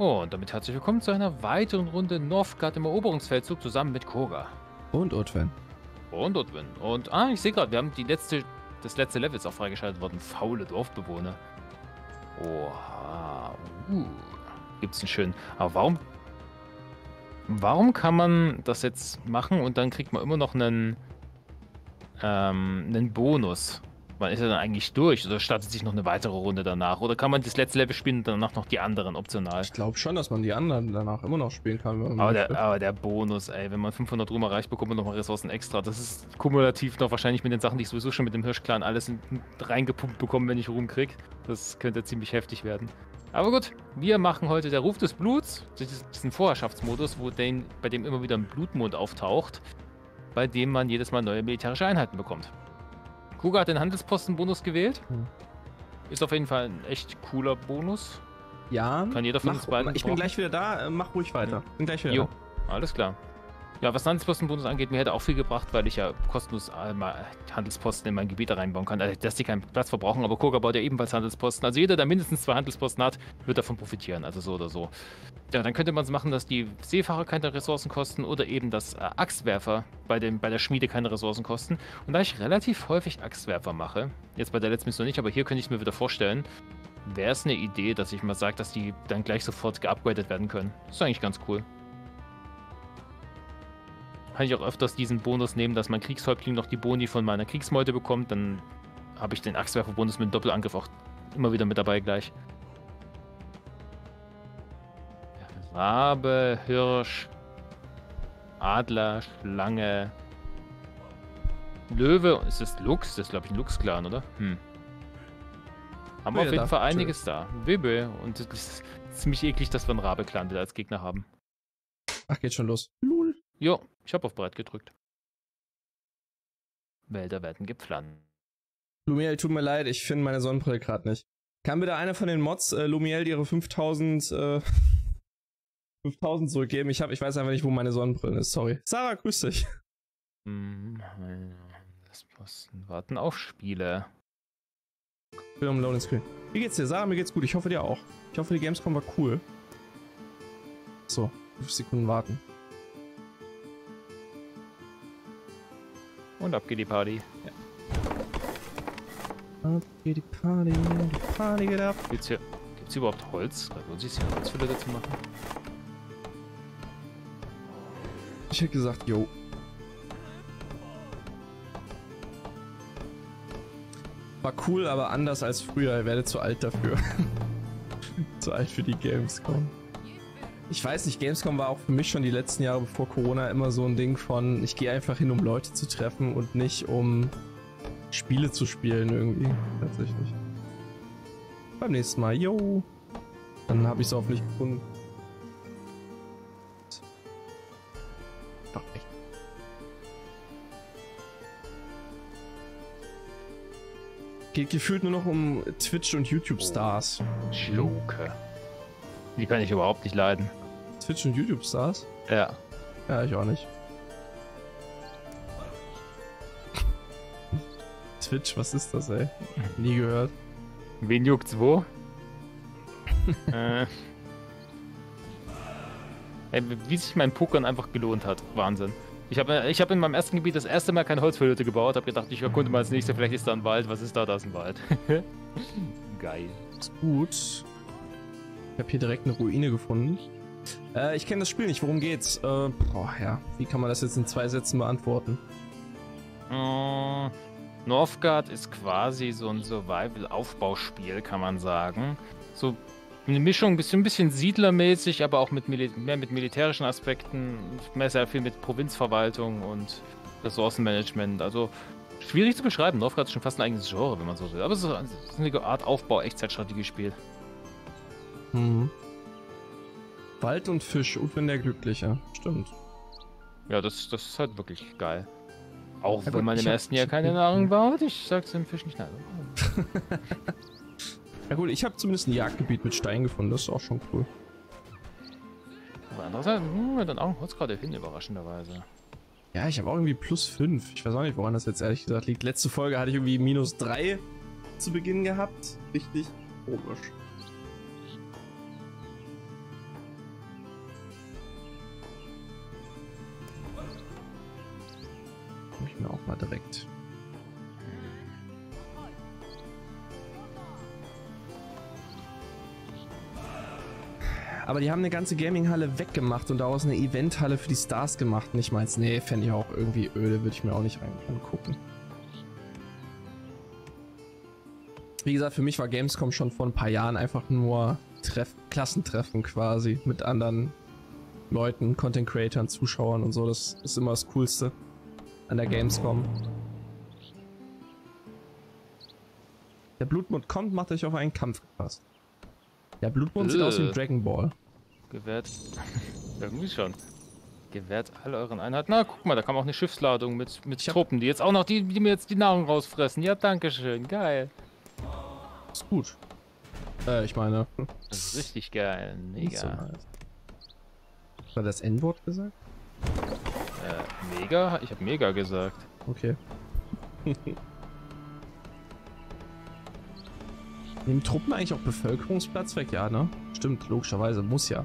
Oh, und damit herzlich willkommen zu einer weiteren Runde Northgard im Eroberungsfeldzug zusammen mit Koga. Und Otwen. Und Odwin. Und, ich sehe gerade, wir haben das letzte Level ist auch freigeschaltet worden. Faule Dorfbewohner. Oha. Gibt's einen schönen. Aber warum kann man das jetzt machen und dann kriegt man immer noch einen Bonus? Man ist ja dann eigentlich durch oder startet sich noch eine weitere Runde danach? Oder kann man das letzte Level spielen und danach noch die anderen optional? Ich glaube schon, dass man die anderen danach immer noch spielen kann. Wenn man Aber der Bonus, ey, wenn man 500 Ruhm erreicht, bekommt man nochmal Ressourcen extra. Das ist kumulativ noch wahrscheinlich mit den Sachen, die ich sowieso schon mit dem Hirschclan alles reingepumpt bekomme, wenn ich Ruhm krieg. Das könnte ziemlich heftig werden. Aber gut, wir machen heute der Ruf des Bluts, diesen Vorherrschaftsmodus, bei dem immer wieder ein Blutmond auftaucht, bei dem man jedes Mal neue militärische Einheiten bekommt. Kuga hat den Handelsposten-Bonus gewählt. Ist auf jeden Fall ein echt cooler Bonus. Ja. Kann jeder von uns beiden. Ich bin gleich wieder da, mach ruhig weiter. Bin gleich wieder da. Alles klar. Ja, was Handelspostenbonus angeht, mir hätte auch viel gebracht, weil ich ja kostenlos mal Handelsposten in mein Gebiet reinbauen kann. Also, dass die keinen Platz verbrauchen, aber Koga baut ja ebenfalls Handelsposten. Also jeder, der mindestens 2 Handelsposten hat, wird davon profitieren. Also so oder so. Ja, dann könnte man es machen, dass die Seefahrer keine Ressourcen kosten oder eben, dass Axtwerfer bei der Schmiede keine Ressourcen kosten. Und da ich relativ häufig Axtwerfer mache, jetzt bei der letzten Mission nicht, aber hier könnte ich es mir wieder vorstellen, wäre es eine Idee, dass ich mal sage, dass die dann gleich sofort geupgradet werden können. Das ist eigentlich ganz cool. Kann ich auch öfters diesen Bonus nehmen, dass mein Kriegshäuptling noch die Boni von meiner Kriegsmeute bekommt, dann habe ich den Axtwerfer-Bonus mit dem Doppelangriff auch immer wieder mit dabei gleich. Rabe, Hirsch, Adler, Schlange, Löwe. Ist das Luchs? Das ist, glaube ich, ein Luchs-Clan, oder? Haben wir auf jeden Fall einiges da. Webe. Und es ist ziemlich eklig, dass wir einen Rabe-Clan wieder als Gegner haben. Ach, geht schon los. Lul. Jo, ich habe auf Brett gedrückt. Wälder werden gepflanzt. Lumiel, tut mir leid, ich finde meine Sonnenbrille gerade nicht. Kann bitte einer von den Mods Lumiel ihre 5000 zurückgeben? Ich weiß einfach nicht, wo meine Sonnenbrille ist, sorry. Sarah, grüß dich. Das Posten warten auf Spiele. Film Loading Screen. Wie geht's dir, Sarah? Mir geht's gut, ich hoffe dir auch. Ich hoffe, die Gamescom war cool. So, 5 Sekunden warten. Und ab geht die Party. Ja. Ab geht die Party geht ab. Gibt's überhaupt Holz? Lohnt sich hier Holzfülle dazu machen? Ich hätte gesagt, jo. War cool, aber anders als früher. Ihr werdet zu alt dafür. Zu alt für die Gamescom. Ich weiß nicht, Gamescom war auch für mich schon die letzten Jahre bevor Corona immer so ein Ding von, ich gehe einfach hin, um Leute zu treffen und nicht um Spiele zu spielen irgendwie. Tatsächlich. Beim nächsten Mal, yo. Dann habe ich es hoffentlich gefunden. Doch echt. Geht gefühlt nur noch um Twitch und YouTube-Stars. Schluke. Die kann ich überhaupt nicht leiden. Twitch und YouTube-Stars? Ja. Ja, ich auch nicht. Twitch, was ist das, ey? Nie gehört. Wen juckt's wo? Wie sich mein Pokern einfach gelohnt hat. Wahnsinn. Ich hab in meinem ersten Gebiet das erste Mal keine Holzverhütte gebaut. Hab gedacht, ich erkunde mal als nächstes. Vielleicht ist da ein Wald. Was ist da? Da ist ein Wald. Geil. Ist gut. Ich habe hier direkt eine Ruine gefunden. Ich kenne das Spiel nicht. Worum geht's? Ja. Wie kann man das jetzt in 2 Sätzen beantworten? Northgard ist quasi so ein Survival-Aufbauspiel, kann man sagen. So eine Mischung, ein bisschen siedlermäßig, aber auch mehr mit militärischen Aspekten, sehr viel mit Provinzverwaltung und Ressourcenmanagement. Also schwierig zu beschreiben. Northgard ist schon fast ein eigenes Genre, wenn man so will. Aber es ist eine Art Aufbau-Echtzeitstrategiespiel. Wald und Fisch, und wenn der Glückliche. Stimmt. Ja, das ist halt wirklich geil. Auch ja, wenn man im ersten Jahr keine Nahrung baut, ich sag's dem Fisch nicht nein. Ja gut, ich habe zumindest ein Jagdgebiet mit Stein gefunden, das ist auch schon cool. Aber andererseits, dann auch ein Holzgrade hin, überraschenderweise. Ja, ich habe auch irgendwie +5. Ich weiß auch nicht, woran das jetzt ehrlich gesagt liegt. Letzte Folge hatte ich irgendwie -3 zu Beginn gehabt. Richtig komisch. direkt. Aber die haben eine ganze Gaming-Halle weggemacht und daraus eine Event-Halle für die Stars gemacht. Und ich meins, nee, fände ich auch irgendwie öde, würde ich mir auch nicht angucken. Wie gesagt, für mich war Gamescom schon vor ein paar Jahren einfach nur Klassentreffen quasi mit anderen Leuten, Content-Creatern, Zuschauern und so. Das ist immer das Coolste an der Gamescom. Der Blutmond kommt, macht euch auf einen Kampf gefasst. Der Blutmond sieht aus wie ein Dragon Ball. Gewährt. Irgendwie schon. Gewährt all euren Einheiten. Na, guck mal, da kam auch eine Schiffsladung mit Truppen, die jetzt auch noch die mir jetzt die Nahrung rausfressen. Ja, danke schön. Geil. Ist gut. Ich meine. Das ist richtig geil. Mega. So nice. War das N-Wort gesagt? Mega? Ich habe mega gesagt. Okay. Nehmen Truppen eigentlich auch Bevölkerungsplatz weg? Ja, ne? Stimmt, logischerweise. Muss ja.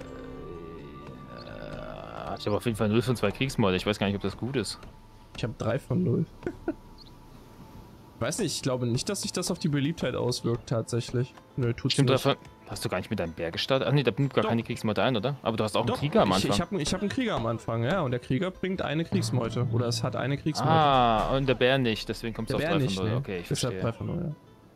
Ich habe auf jeden Fall 0 von 2 Kriegsmorde. Ich weiß gar nicht, ob das gut ist. Ich habe 3 von 0. Ich weiß nicht, ich glaube nicht, dass sich das auf die Beliebtheit auswirkt, tatsächlich. Nö, tut's Stimmt, nicht. Hast du gar nicht mit deinem Bär gestartet? Ach nee, da bringt gar keine Kriegsmeute ein, oder? Aber du hast auch einen Krieger am Anfang. Ich hab einen Krieger am Anfang, ja. Und der Krieger bringt eine Kriegsmeute. Oder es hat eine Kriegsmeute. Ah, und der Bär nicht. Deswegen kommst du auf 3 von 0. Nee. Okay, ich verstehe. Deshalb 3 von 0, ja.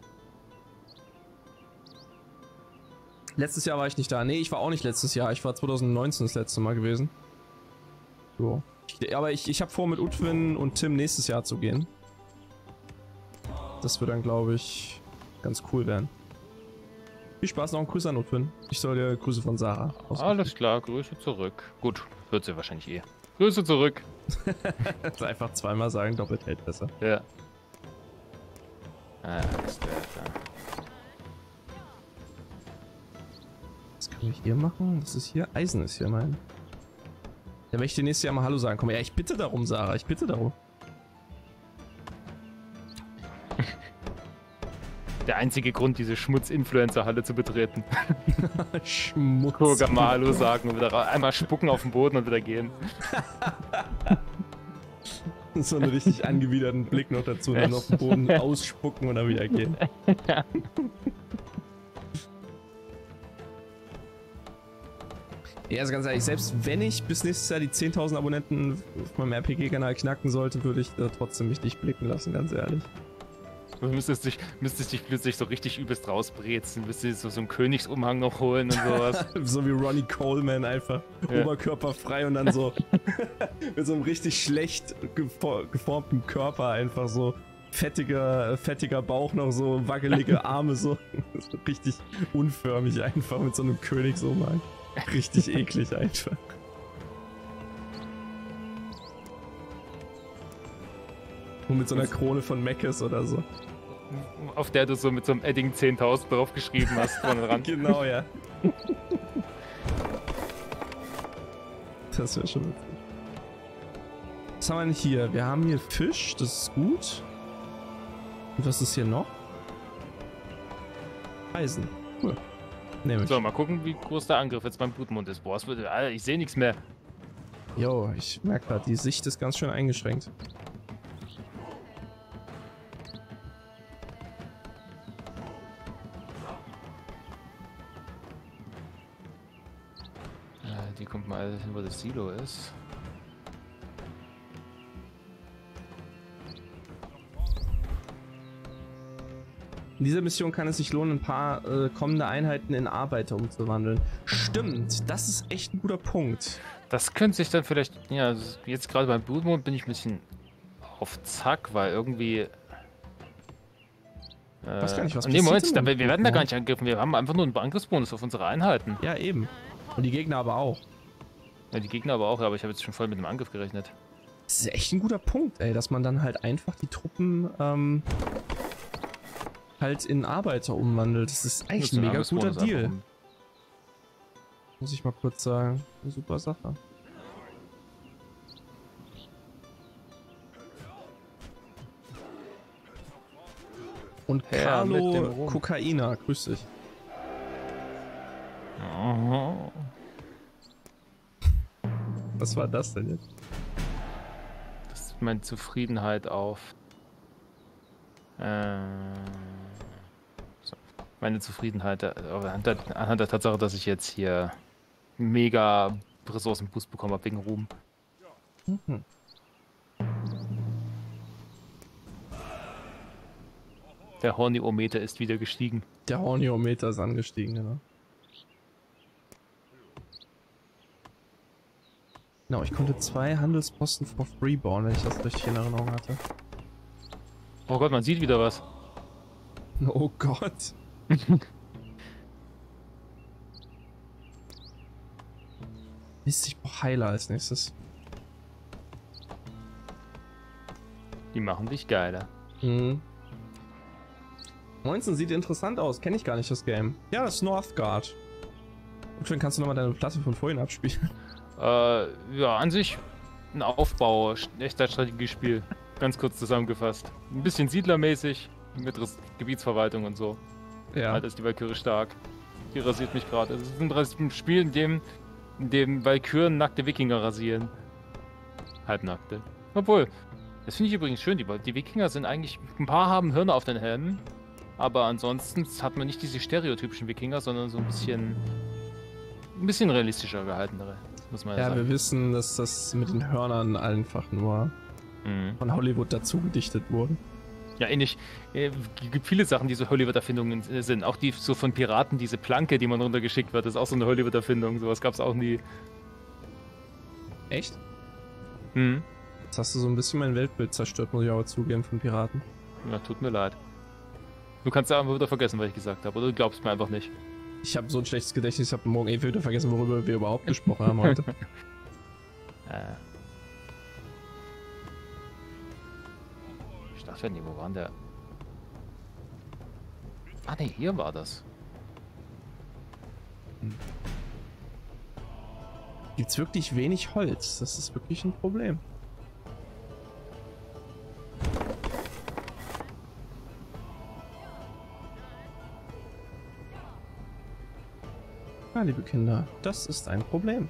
Letztes Jahr war ich nicht da. Nee, ich war auch nicht letztes Jahr. Ich war 2019 das letzte Mal gewesen. So. Aber ich habe vor, mit Utwin und Tim nächstes Jahr zu gehen. Das wird dann, glaube ich, ganz cool werden. Viel Spaß, noch ein Gruß an Utwin. Ich soll dir Grüße von Sarah ausrichten. Alles klar, Grüße zurück. Gut, wird sie wahrscheinlich eh. Grüße zurück. Einfach zweimal sagen, doppelt hält besser. Ja. Alles klar. Was kann ich hier machen? Das ist hier. Eisen ist hier mein. Da möchte ich nächstes Jahr mal Hallo sagen. Komm, ja, ich bitte darum, Sarah. Ich bitte darum. Der einzige Grund, diese Schmutz-Influencer-Halle zu betreten. Schmutz. Guck mal Hallo sagen und wieder einmal spucken auf den Boden und wieder gehen. So einen richtig angewiderten Blick noch dazu. Dann auf den Boden ausspucken und dann wieder gehen. Ja, also ganz ehrlich, selbst wenn ich bis nächstes Jahr die 10.000 Abonnenten auf meinem RPG-Kanal knacken sollte, würde ich da trotzdem mich nicht blicken lassen, ganz ehrlich. Du müsstest dich plötzlich so richtig übelst rausbrezen, müsstest so einen Königsumhang noch holen und sowas. So wie Ronnie Coleman einfach. Ja. Oberkörperfrei und dann so mit so einem richtig schlecht geformten Körper einfach so fettiger Bauch noch, so wackelige Arme, so richtig unförmig einfach mit so einem Königsumhang. Richtig eklig einfach. Und mit so einer Krone von Meckes oder so. Auf der du so mit so einem Edding 10.000 drauf geschrieben hast vorne dran. Genau, ja. Das wäre schon witzig. Was haben wir denn hier? Wir haben hier Fisch, das ist gut. Und was ist hier noch? Eisen. Cool. So, mal gucken, wie groß der Angriff jetzt beim Blutmond ist. Boah, Alter, ich sehe nichts mehr. Jo, ich merke gerade, die Sicht ist ganz schön eingeschränkt. Die kommt mal hin, wo das Silo ist. In dieser Mission kann es sich lohnen, ein paar kommende Einheiten in Arbeiter umzuwandeln. Stimmt, das ist echt ein guter Punkt. Das könnte sich dann vielleicht, ja, jetzt gerade beim Blutmond bin ich ein bisschen auf Zack, weil irgendwie... Ich weiß gar nicht, was nee, Moment, wir werden da gar nicht angegriffen, wir haben einfach nur einen Angriffsbonus auf unsere Einheiten. Ja, eben. Und die Gegner aber auch. Ja, die Gegner aber auch, aber ich habe jetzt schon voll mit dem Angriff gerechnet. Das ist echt ein guter Punkt, ey, dass man dann halt einfach die Truppen, halt in Arbeiter umwandelt. Das ist eigentlich ein mega guter Deal. Muss ich mal kurz sagen. Eine super Sache. Und Carlo Kokaina, grüß dich. Oh. Was war das denn jetzt? Das meine Zufriedenheit auf. So. Meine Zufriedenheit anhand der Tatsache, dass ich jetzt hier mega Ressourcenboost bekommen habe wegen Ruhm. Mhm. Der Horniometer ist wieder gestiegen. Der Horniometer ist angestiegen, genau. Genau, ich konnte 2 Handelsposten for free bauen, wenn ich das richtig in Erinnerung hatte. Oh Gott, man sieht wieder was. Oh Gott. Mist, ich brauche Heiler als nächstes. Die machen dich geiler. Mhm. 19 sieht interessant aus, kenne ich gar nicht das Game. Ja, das ist Northgard. Und dann kannst du nochmal deine Platte von vorhin abspielen. Ja, an sich ein Aufbau, Echtzeitstrategiespiel. Ganz kurz zusammengefasst. Ein bisschen siedlermäßig, mit Gebietsverwaltung und so. Ja. Halt ist die Valkyrie stark. Die rasiert mich gerade. Es ist ein Spiel, in dem Valkyren nackte Wikinger rasieren. Halbnackte. Obwohl, das finde ich übrigens schön. Die Wikinger sind eigentlich, ein paar haben Hörner auf den Helmen. Aber ansonsten hat man nicht diese stereotypischen Wikinger, sondern so ein bisschen realistischer gehaltenere. Muss man ja sagen. Wir wissen, dass das mit den Hörnern einfach nur von Hollywood dazu gedichtet wurde. Ja, ähnlich. Es gibt viele Sachen, die so Hollywood-Erfindungen sind. Auch die so von Piraten, diese Planke, die man runtergeschickt wird, ist auch so eine Hollywood-Erfindung. Sowas gab es auch nie. Echt? Hm. Jetzt hast du so ein bisschen mein Weltbild zerstört, muss ich aber zugeben, von Piraten. Ja, tut mir leid. Du kannst ja einfach wieder vergessen, was ich gesagt habe, oder du glaubst mir einfach nicht. Ich habe so ein schlechtes Gedächtnis, ich habe morgen wieder vergessen, worüber wir überhaupt gesprochen haben heute. Ich dachte, nee, wo war der? Ah, ne, hier war das. Gibt's wirklich wenig Holz? Das ist wirklich ein Problem. Ja, liebe Kinder, das ist ein Problem.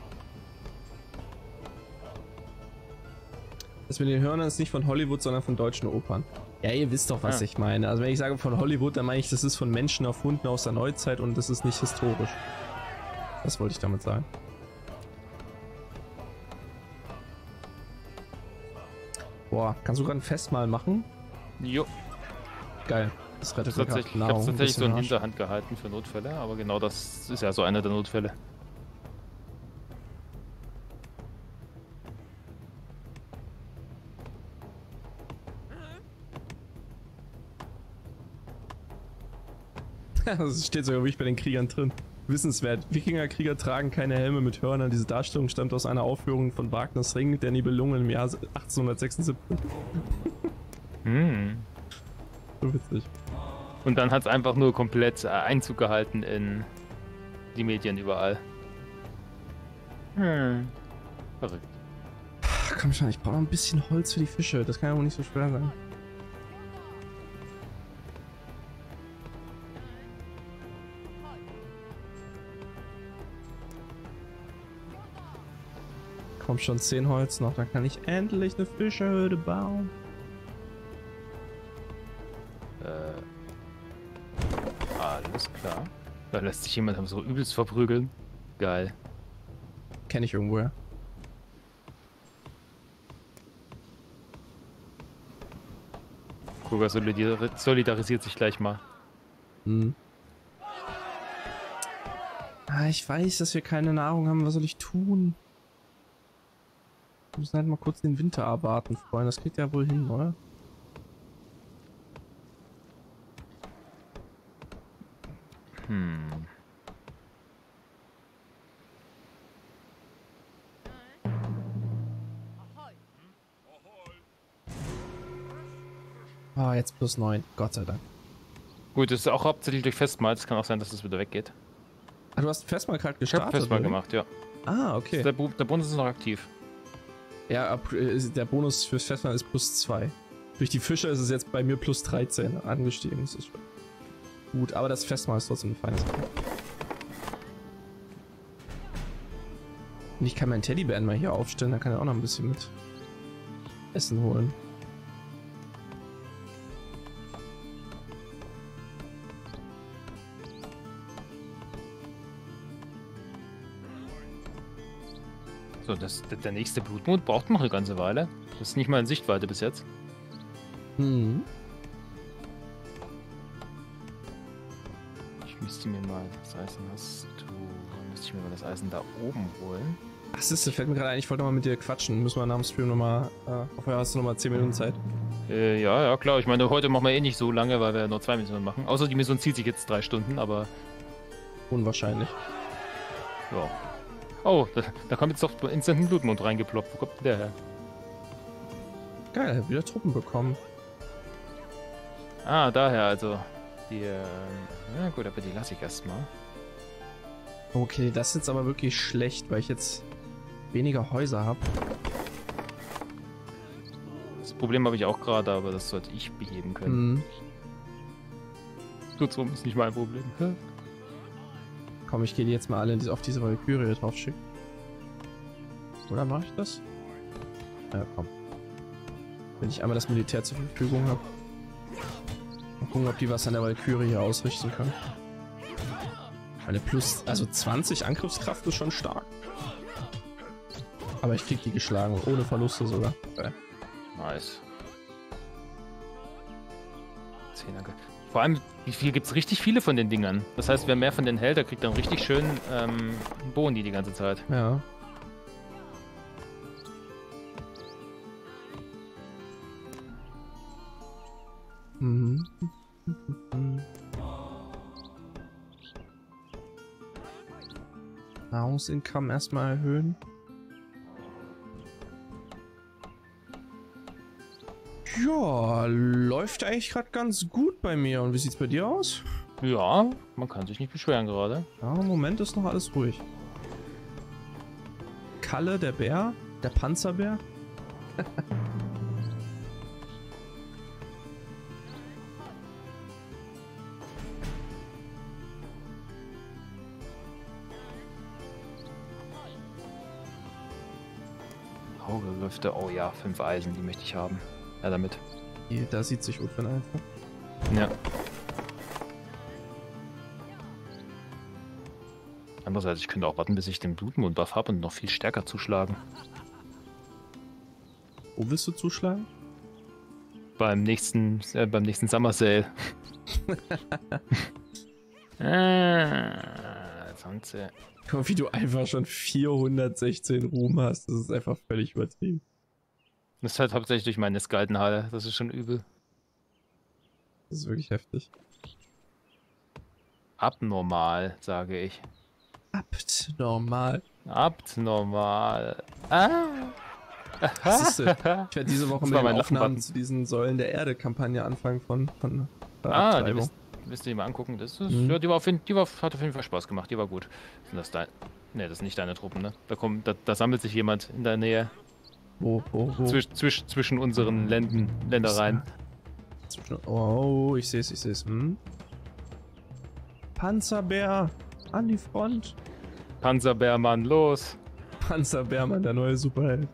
Das mit den Hörnern ist nicht von Hollywood, sondern von deutschen Opern. Ja, ihr wisst doch, was ich meine. Also wenn ich sage von Hollywood, dann meine ich, das ist von Menschen erfunden aus der Neuzeit und das ist nicht historisch. Das wollte ich damit sagen. Boah, kannst du gerade ein Festmahl machen? Jo. Geil. Das rettet Ich habe Nahrung tatsächlich so in Arsch. Hinterhand gehalten für Notfälle, aber genau das ist ja so einer der Notfälle. Das steht sogar wirklich bei den Kriegern drin. Wissenswert. Wikingerkrieger tragen keine Helme mit Hörnern. Diese Darstellung stammt aus einer Aufführung von Wagners Ring der Nibelungen im Jahr 1876. So witzig. Und dann hat es einfach nur komplett Einzug gehalten in die Medien überall. Verrückt. Ach, komm schon, ich brauche noch ein bisschen Holz für die Fische. Das kann ja wohl nicht so schwer sein. Komm schon, 10 Holz noch, dann kann ich endlich eine Fischerhöhle bauen. Alles klar. Da lässt sich jemand so übelst verprügeln. Geil. Kenne ich irgendwoher. Guga solidarisiert sich gleich mal. Ah, ich weiß, dass wir keine Nahrung haben. Was soll ich tun? Wir müssen halt mal kurz den Winter abwarten, Freunde. Das kriegt ja wohl hin, oder? Ah, jetzt plus 9. Gott sei Dank. Gut, das ist auch hauptsächlich durch Festmahl. Es kann auch sein, dass es wieder weggeht. Ah, du hast Festmahl gerade Ich habe gestartet? Festmahl oder? gemacht, ja. Ah, okay. Der Bonus ist noch aktiv. Ja, der Bonus fürs Festmahl ist plus 2. Durch die Fische ist es jetzt bei mir plus 13 angestiegen. Das ist gut, aber das Festmahl ist trotzdem eine feine Sache. Und ich kann meinen Teddybären mal hier aufstellen, da kann er auch noch ein bisschen mit. Essen holen. So, der nächste Blutmond braucht noch eine ganze Weile. Das ist nicht mal in Sichtweite bis jetzt. Hm. Ich müsste mir mal das Eisen müsste ich mir mal das Eisen da oben holen. Ach, siehste, fällt mir gerade ein, ich wollte mal mit dir quatschen. Müssen wir nach dem Stream nochmal. Hoffe, hast du nochmal 10 Minuten Zeit. Ja, klar. Ich meine, heute machen wir eh nicht so lange, weil wir nur 2 Missionen machen. Außer die Mission zieht sich jetzt 3 Stunden, aber. Unwahrscheinlich. Ja. Oh, da kommt jetzt doch instant ein Blutmond reingeploppt. Wo kommt denn der her? Geil, wieder Truppen bekommen. Ah, daher, also. Die, na gut, aber die lasse ich erstmal. Okay, das ist jetzt aber wirklich schlecht, weil ich jetzt weniger Häuser habe. Das Problem habe ich auch gerade, aber das sollte ich beheben können. Mhm. Kurzum, ist nicht mein Problem. Komm, ich gehe die jetzt mal alle auf diese Valkyrie drauf schicken. Oder mache ich das? Ja, komm. Wenn ich einmal das Militär zur Verfügung habe. Mal gucken, ob die was an der Valkyrie hier ausrichten können. Eine also 20 Angriffskraft ist schon stark. Aber ich krieg die geschlagen, ohne Verluste sogar. Okay. Nice. 10 Danke. Vor allem, wie viel gibt es richtig viele von den Dingern? Das heißt, wer mehr von denen hält, der kriegt dann richtig schön Boni die ganze Zeit. Ja. Mhm. Nahrungsincome erstmal erhöhen. Ja, läuft eigentlich gerade ganz gut bei mir. Und wie sieht's bei dir aus? Ja, man kann sich nicht beschweren gerade. Ja, im Moment ist noch alles ruhig. Kalle, der Bär, der Panzerbär. Augelüfte, oh ja, 5 Eisen, die möchte ich haben. Ja, damit. Da sieht sich Utwin einfach. Ja. Andererseits, ich könnte auch warten, bis ich den Blutmond-Buff habe und noch viel stärker zuschlagen. Wo willst du zuschlagen? Beim nächsten Summer Sale. Sonst, Guck mal, wie du einfach schon 416 Ruhm hast. Das ist einfach völlig übertrieben. das ist halt hauptsächlich durch meine Skaldenhalle. Das ist schon übel. Das ist wirklich heftig. Abnormal, sage ich. Abnormal. Abnormal. Ah! Was ist denn? Ich werde diese Woche Das mit war den mein Aufnahmen Lachenbutton. zu diesen Säulen der Erde-Kampagne anfangen von Die Abtreibung. müsst ihr mal angucken. Das ist, Mhm. ja, hat auf jeden Fall Spaß gemacht. Die war gut. Sind das ne, das sind nicht deine Truppen, ne? Da sammelt sich jemand in der Nähe. Wo? Zwischen unseren Ländereien. Oh, ich sehe es. Hm? Panzerbär, an die Front. Panzerbärmann, los! Panzerbärmann, der neue Superheld.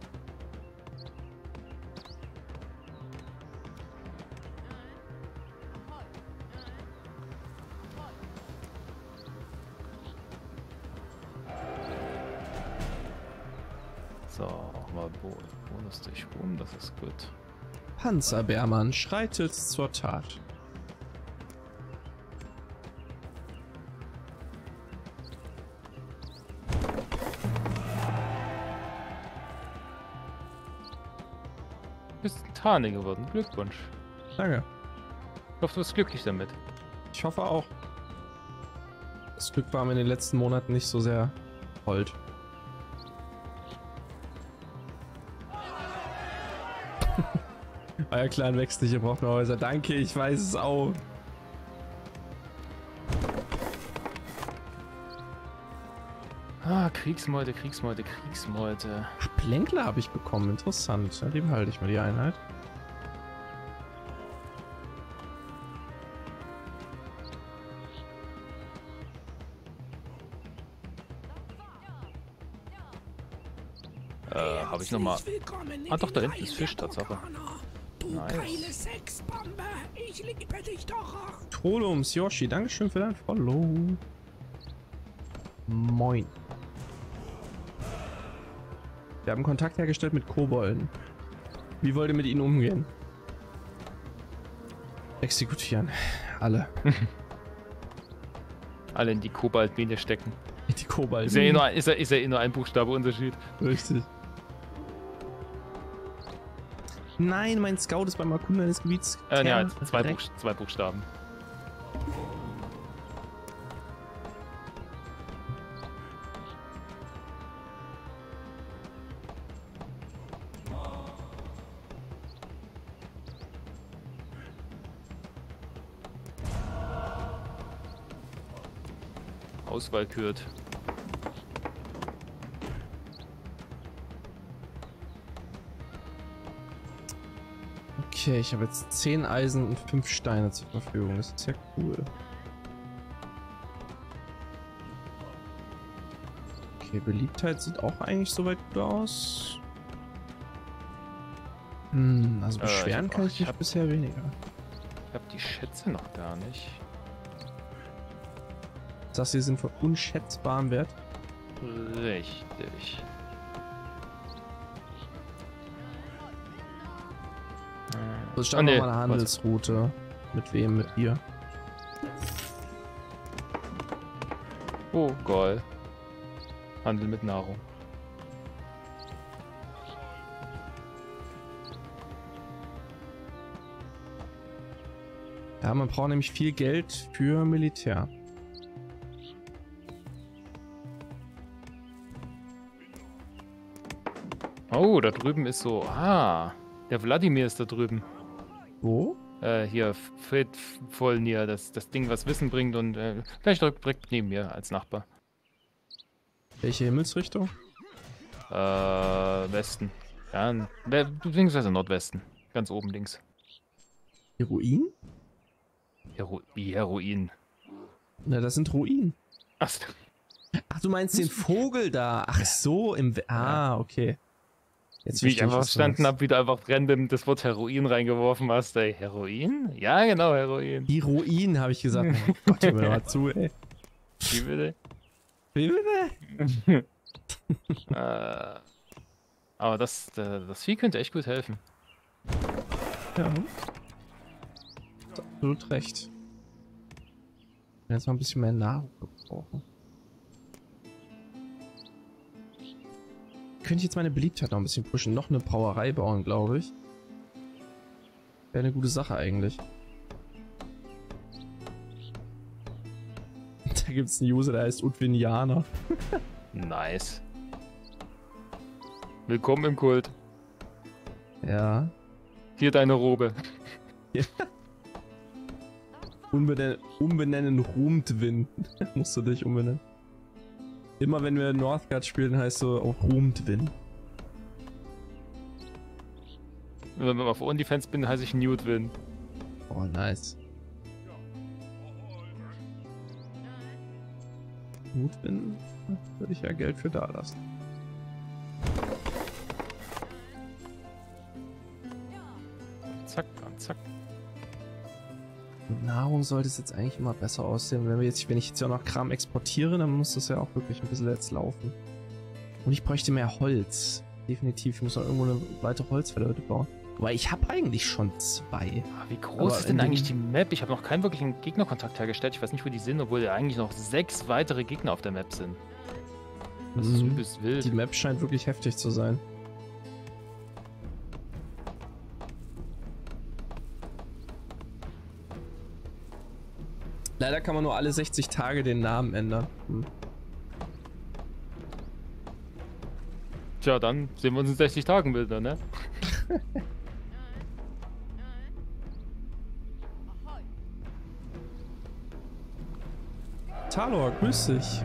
So, mal Bonus durch Ruhm, das ist gut. Panzerbärmann schreitet zur Tat. Du bist ein Tane geworden. Glückwunsch. Danke. Ich hoffe, du bist glücklich damit. Ich hoffe auch. Das Glück war mir in den letzten Monaten nicht so sehr hold. Euer Clan wächst nicht, ihr braucht mehr Häuser. Danke, ich weiß es auch. Ah, Kriegsmeute. Ach, Plänkler habe ich bekommen. Interessant. Ja, dem halte ich mal die Einheit. Habe ich nochmal... Ah doch, da hinten ist Fisch, Tatsache. Nice. Trolums, Yoshi, dankeschön für dein Follow. Moin. Wir haben Kontakt hergestellt mit Kobolden. Wie wollt ihr mit ihnen umgehen? Exekutieren. Alle. Alle in die Kobaltmine stecken. Die Kobolde. Ist ja eh nur ein Buchstabe Unterschied. Richtig. Nein, mein Scout ist beim Erkunden eines Gebiets. Ja, zwei Buchstaben. Auswahlkürt. Okay, ich habe jetzt 10 Eisen und 5 Steine zur Verfügung. Das ist ja cool. Okay, Beliebtheit sieht auch eigentlich soweit gut aus. Also beschweren kann ich mich bisher weniger. Ich habe die Schätze noch gar nicht. Das hier sind von unschätzbarem Wert. Richtig. So, starten wir mal eine Handelsroute. Mit wem? Mit dir. Oh, geil. Handel mit Nahrung. Ja, man braucht nämlich viel Geld für Militär. Oh, da drüben ist so... Ah, der Wladimir ist da drüben. Wo? Hier, Vollnir, das Ding, was Wissen bringt und gleich direkt neben mir als Nachbar. Welche Himmelsrichtung? Westen. Ja, beziehungsweise Nordwesten. Ganz oben links. Heroin? Wie Heroin? Na, das sind Ruinen. Ach, du meinst den Vogel da? Ach so, okay. Jetzt wie ich einfach verstanden habe, wie du einfach random das Wort Heroin reingeworfen hast, ey. Heroin? Ja, genau, Heroin. Heroin, habe ich gesagt. Oh Gott, hör mir mal zu, ey. Wie bitte? Wie bitte? Aber das Vieh könnte echt gut helfen. Ja. Hast absolut recht. Jetzt mal ein bisschen mehr Nahrung gebrauchen. Könnte ich jetzt meine Beliebtheit noch ein bisschen pushen. Noch eine Brauerei bauen, glaube ich. Wäre eine gute Sache eigentlich. Da gibt es einen User, der heißt Udvinianer. Nice. Willkommen im Kult. Ja. Hier deine Robe. Ja. Umbenennen Ruhmtwin. Musst du dich umbenennen. Immer wenn wir Northgard spielen, heißt so auch Ruhmtwin. Wenn ich auf OnlyFans bin, heiße ich Newtwin. Oh, nice. Newtwin würde ich ja Geld für da lassen. Zack, zack. Nahrung sollte es jetzt eigentlich immer besser aussehen. Wenn ich jetzt ja auch noch Kram exportiere, dann muss das ja auch wirklich ein bisschen jetzt laufen. Und ich bräuchte mehr Holz. Definitiv. Ich muss noch irgendwo eine weitere Holzverleute bauen. Aber ich habe eigentlich schon 2. Wie groß ist denn eigentlich die Map? Ich habe noch keinen wirklichen Gegnerkontakt hergestellt. Ich weiß nicht, wo die sind, obwohl ja eigentlich noch 6 weitere Gegner auf der Map sind. Das ist übelst wild. Die Map scheint wirklich heftig zu sein. Leider kann man nur alle 60 Tage den Namen ändern. Tja, dann sehen wir uns in 60 Tagen wieder, ne? Talor, grüß dich.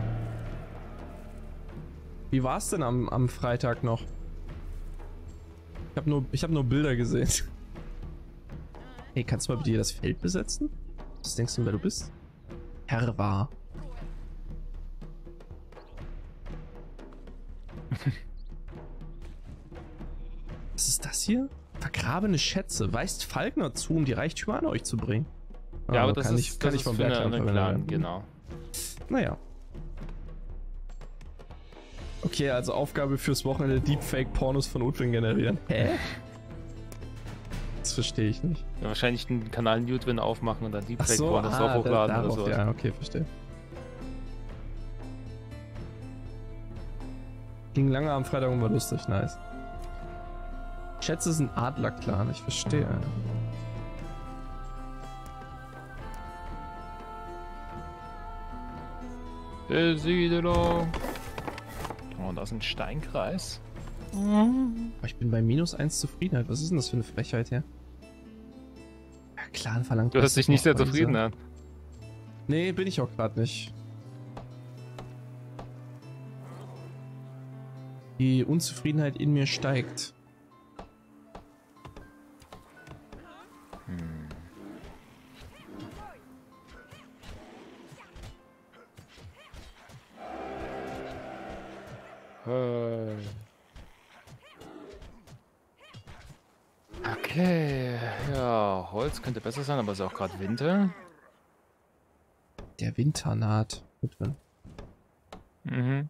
Wie war's denn am Freitag noch? Ich hab nur Bilder gesehen. Hey, kannst du mal bitte hier das Feld besetzen? Was denkst du, wer du bist? Herr war. Was ist das hier? Vergrabene Schätze. Weist Falkner zu, um die Reichtümer an euch zu bringen. Ja, aber das kann ist vom für Bergland einen Clan, genau. Naja. Okay, also Aufgabe fürs Wochenende: Deepfake-Pornos von Utwin generieren. Hä? Das verstehe ich nicht. Ja, wahrscheinlich einen Kanal Newtwin aufmachen und dann Deepfake-Pornos drauf hochladen oder so. Ja, okay, verstehe. Ging lange am Freitag und war lustig, nice. Schätze, es ist ein Adler-Clan, ich verstehe. Besiedelung. Oh, da ist ein Steinkreis. Aber ich bin bei -1 Zufriedenheit. Was ist denn das für eine Frechheit hier? Ja, Clan verlangt. Du hörst dich nicht sehr zufrieden an. Nee, bin ich auch gerade nicht. Die Unzufriedenheit in mir steigt. Okay, ja, Holz könnte besser sein, aber es ist auch gerade Winter. Der Winter naht. Mhm.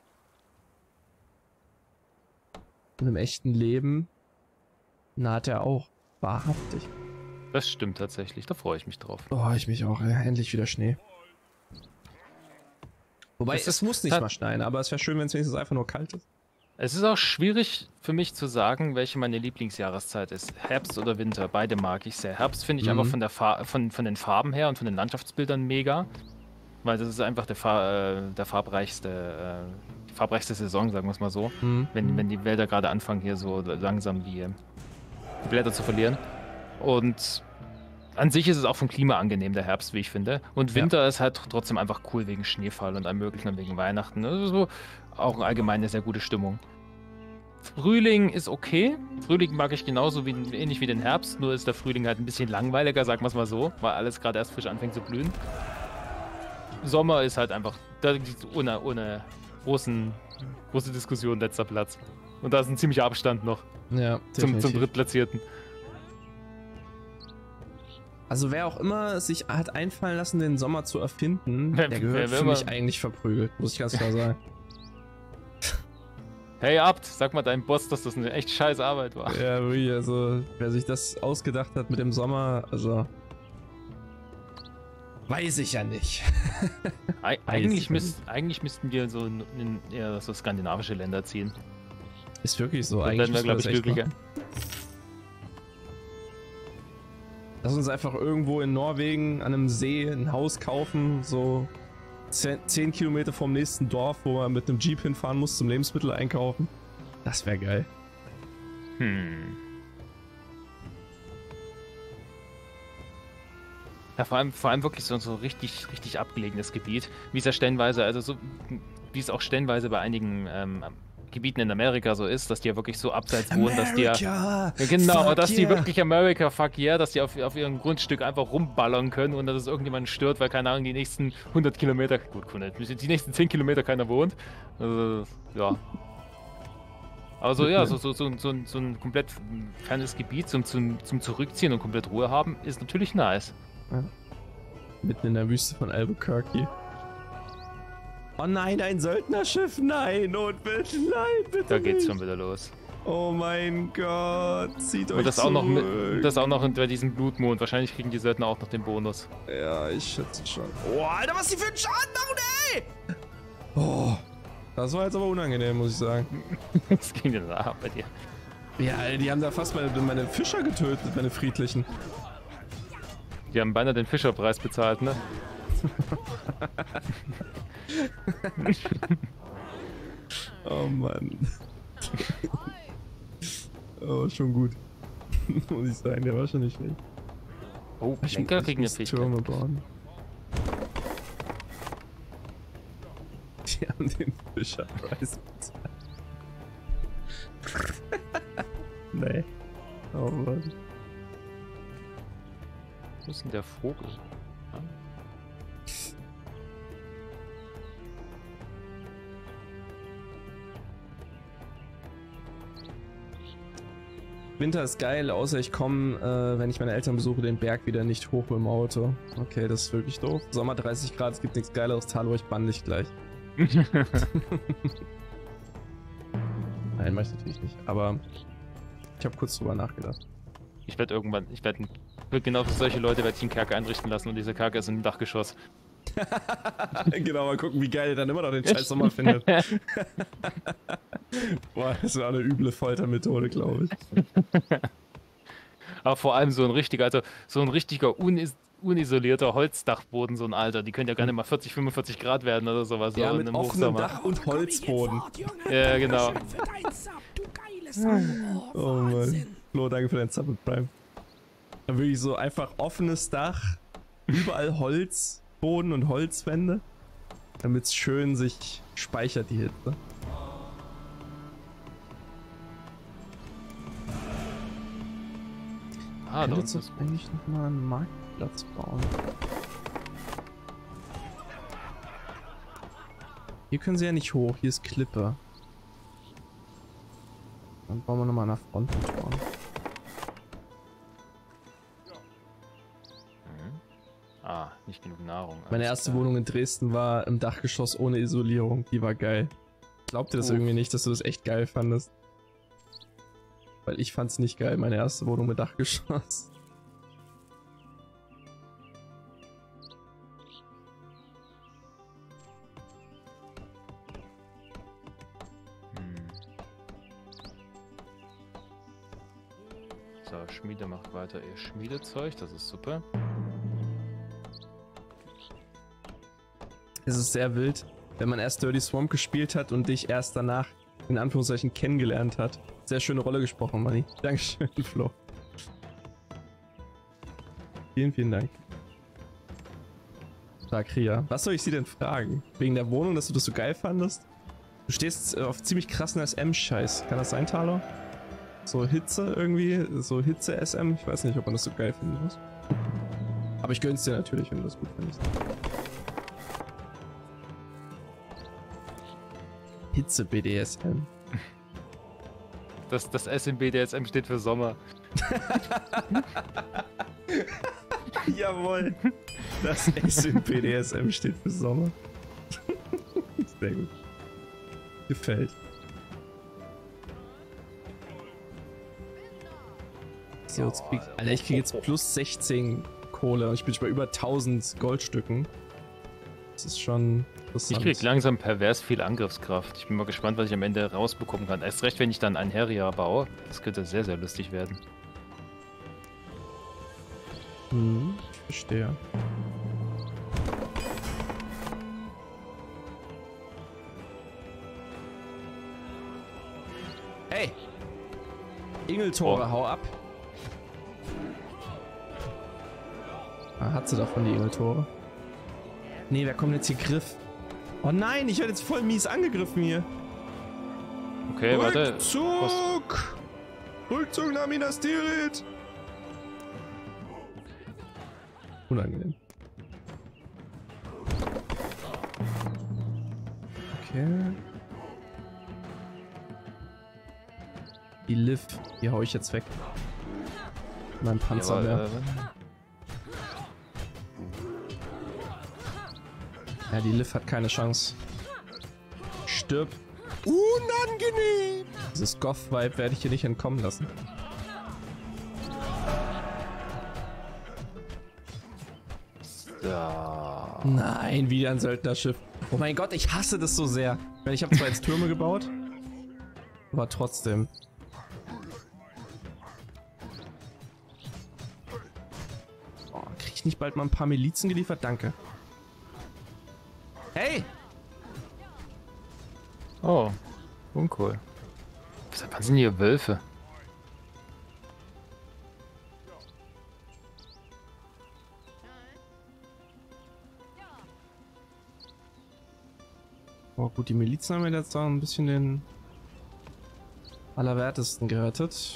Und im echten Leben naht er auch. Wahrhaftig. Das stimmt tatsächlich, da freue ich mich drauf. Oh, ich mich auch. Ja, endlich wieder Schnee. Wobei, es muss nicht mal schneien, aber es wäre schön, wenn es wenigstens einfach nur kalt ist. Es ist auch schwierig für mich zu sagen, welche meine Lieblingsjahreszeit ist. Herbst oder Winter, beide mag ich sehr. Herbst finde ich einfach von den Farben her und von den Landschaftsbildern mega. Weil das ist einfach die farbreichste Saison, sagen wir es mal so. Wenn die Wälder gerade anfangen, hier so langsam die Blätter zu verlieren. Und an sich ist es auch vom Klima angenehm, der Herbst, wie ich finde. Und Winter ist halt trotzdem einfach cool wegen Schneefall und allem möglichen und wegen Weihnachten. Also auch allgemein eine sehr gute Stimmung. Frühling ist okay. Frühling mag ich genauso ähnlich wie den Herbst, nur ist der Frühling halt ein bisschen langweiliger, sagen wir es mal so, weil alles gerade erst frisch anfängt zu blühen. Sommer ist halt einfach, da ohne große Diskussion letzter Platz. Und da ist ein ziemlicher Abstand noch zum Drittplatzierten. Also wer auch immer sich hat einfallen lassen, den Sommer zu erfinden, der gehört für mich eigentlich verprügelt, muss ich ganz klar sagen. Hey Abt, sag mal deinem Boss, dass das eine echt scheiß Arbeit war. Ja, also wer sich das ausgedacht hat mit dem Sommer, also weiß ich ja nicht. Eigentlich müssten wir so eher so skandinavische Länder ziehen. Ist wirklich so. Dann werden wir, glaube ich, glücklicher. Lass uns einfach irgendwo in Norwegen an einem See ein Haus kaufen, so 10 Kilometer vom nächsten Dorf, wo man mit einem Jeep hinfahren muss zum Lebensmittel einkaufen. Das wäre geil. Ja, vor allem wirklich so richtig abgelegenes Gebiet, wie es ja stellenweise, also so wie es auch stellenweise bei einigen Gebieten in Amerika so ist, dass die ja wirklich so abseits wohnen, dass die ja, genau, dass die wirklich America, fuck yeah, dass die auf ihrem Grundstück einfach rumballern können und dass es irgendjemanden stört, weil, keine Ahnung, die nächsten 100 Kilometer, gut, die nächsten 10 Kilometer keiner wohnt. Also, ja. Aber so, ja, so ein komplett fernes Gebiet zum Zurückziehen und komplett Ruhe haben, ist natürlich nice. Ja. Mitten in der Wüste von Albuquerque. Oh nein, ein Söldnerschiff, nein, und bitte, nein, bitte. Da geht's nicht. schon wieder los. Oh mein Gott, zieht euch und das zurück. Das auch noch bei diesem Blutmond. Wahrscheinlich kriegen die Söldner auch noch den Bonus. Ja, ich schätze schon. Oh, Alter, was die für einen Schaden machen, ey! Oh, das war jetzt aber unangenehm, muss ich sagen. Was ging denn da ab bei dir? Ja, die haben da fast meine Fischer getötet, meine friedlichen. Die haben beinahe den Fischerpreis bezahlt, ne? Oh Mann. Oh, schon gut. Muss ich sagen, der war schon nicht schlecht. Oh, Lenker kriegen eine Türme bauen. Die haben den Fischerpreis bezahlt. Nee. Oh Mann. Wo ist denn der Vogel? Ja. Winter ist geil, außer ich komme, wenn ich meine Eltern besuche, den Berg wieder nicht hoch mit dem Auto. Okay, das ist wirklich doof. Sommer 30 Grad, es gibt nichts Geileres. Talo, ich bann dich gleich. Nein, mach ich natürlich nicht. Aber ich habe kurz drüber nachgedacht. Ich werde genau für solche Leute werde ich einen Kerker einrichten lassen und dieser Kerker ist im Dachgeschoss. Genau, mal gucken, wie geil er dann immer noch den scheiß Sommer findet. Boah, das war eine üble Foltermethode, glaube ich. Aber vor allem so ein richtiger unisolierter Holzdachboden, so ein alter. Die können ja gar nicht mal 40, 45 Grad werden oder sowas. Ja, so mit offenem Dach und Holzboden. Ja, genau. Oh Mann. Flo, danke für dein Sub mit Prime. Dann wirklich so einfach offenes Dach, überall Holzboden und Holzwände, damit es schön sich speichert, die Hitze. Ah, da jetzt eigentlich nochmal einen Marktplatz bauen. Hier können sie ja nicht hoch, hier ist Klippe. Dann bauen wir nochmal nach Frontmotoren. Ah, nicht genug Nahrung. Meine erste Wohnung in Dresden war im Dachgeschoss ohne Isolierung. Die war geil. Ich glaubte das irgendwie nicht, dass du das echt geil fandest. Weil ich fand's nicht geil, meine erste Wohnung mit Dachgeschoss. So, Schmiede macht weiter ihr Schmiedezeug, das ist super. Es ist sehr wild, wenn man erst Dirty Swamp gespielt hat und dich erst danach in Anführungszeichen kennengelernt hat. Sehr schöne Rolle gesprochen, Manni. Dankeschön, Flo. Vielen, vielen Dank. Sakria. Was soll ich sie denn fragen? Wegen der Wohnung, dass du das so geil fandest? Du stehst auf ziemlich krassen SM-Scheiß. Kann das sein, Talo? So Hitze irgendwie? So Hitze-SM? Ich weiß nicht, ob man das so geil finden muss. Aber ich gönn's dir natürlich, wenn du das gut findest. Hitze-BDSM. Das S in BDSM steht für Sommer. Jawohl. Das S in BDSM steht für Sommer. Sehr gut. Gefällt. So, jetzt Alter, ich krieg jetzt plus 16 Kohle und ich bin schon bei über 1000 Goldstücken. Das ist schon interessant. Ich krieg langsam pervers viel Angriffskraft. Ich bin mal gespannt, was ich am Ende rausbekommen kann. Erst recht, wenn ich dann ein Heria baue. Das könnte sehr, sehr lustig werden. Ich verstehe. Hey! Ingeltore, hau ab! Ah, hat sie davon die Ingeltore? Nee, wer kommt jetzt hier Griff? Oh nein, ich werde jetzt voll mies angegriffen hier. Okay, warte. Rückzug! Rückzug nach Minas Tirith! Unangenehm. Okay. Die Liv, die hau ich jetzt weg. Mein Panzer mehr. Ja, die Liv hat keine Chance. Stirb. Unangenehm! Dieses Goth-Vibe werde ich hier nicht entkommen lassen. Ja. Nein, wieder ein Söldnerschiff. Oh mein Gott, ich hasse das so sehr. Ich habe zwar jetzt Türme gebaut, aber trotzdem. Oh, krieg ich nicht bald mal ein paar Milizen geliefert? Danke. Hey! Oh, uncool. Was sind hier Wölfe? Oh gut, die Milizen haben mir jetzt da ein bisschen den Allerwertesten gerettet.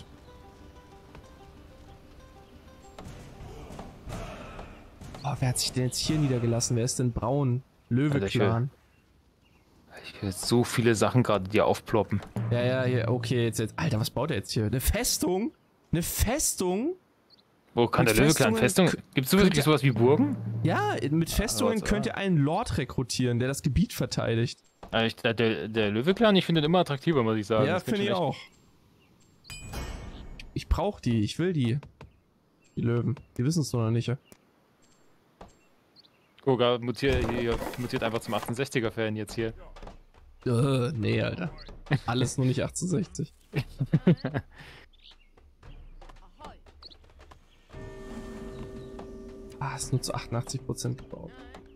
Oh, wer hat sich denn jetzt hier niedergelassen? Wer ist denn Braun? Löwe-Clan. Ich will jetzt so viele Sachen gerade, die aufploppen. Ja, okay, jetzt. Alter, was baut er jetzt hier? Eine Festung? Eine Festung? Wo kann Mit der Löwe-Clan Festung? Gibt es wirklich sowas wie Burgen? Ja, mit Festungen könnt ihr einen Lord rekrutieren, der das Gebiet verteidigt. Der Löwe-Clan, ich finde den immer attraktiver, muss ich sagen. Ja, finde ich auch. Ich brauche die, ich will die. Die Löwen. Die wissen es noch nicht. Koga mutiert einfach zum 1860er-Fan jetzt hier. Nee, Alter. Alles nur nicht 1860. Ist nur zu 88% gebaut.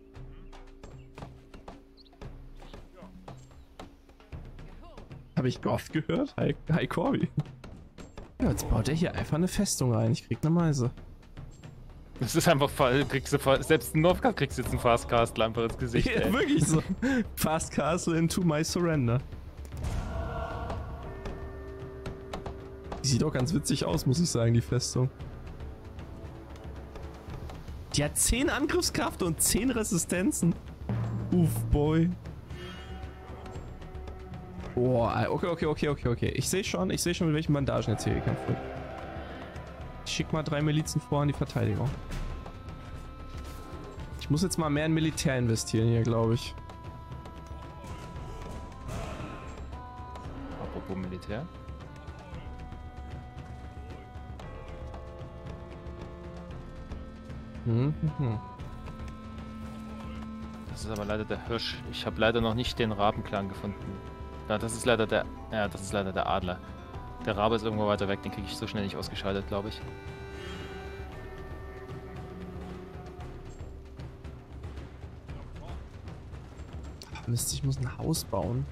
Habe ich oft gehört? Hi Corby. Ja, jetzt baut er hier einfach eine Festung rein. Ich krieg eine Meise. Das ist einfach voll, selbst in Northgard kriegst du jetzt einen Fast Castle einfach ins Gesicht. Ja, wirklich so. Fast Castle into my surrender. Die sieht auch ganz witzig aus, muss ich sagen, die Festung. Die hat 10 Angriffskraft und 10 Resistenzen. Uff, boy. Boah, okay. Ich sehe schon, mit welchen Bandagen jetzt hier gekämpft wird. Ich schick mal 3 Milizen vor an die Verteidigung. Ich muss jetzt mal mehr in Militär investieren hier, glaube ich. Apropos Militär. Das ist aber leider der Hirsch. Ich habe leider noch nicht den Rabenclan gefunden. Ja, das ist leider der Adler. Der Rabe ist irgendwo weiter weg, den kriege ich so schnell nicht ausgeschaltet, glaube ich. Ach Mist, ich muss ein Haus bauen.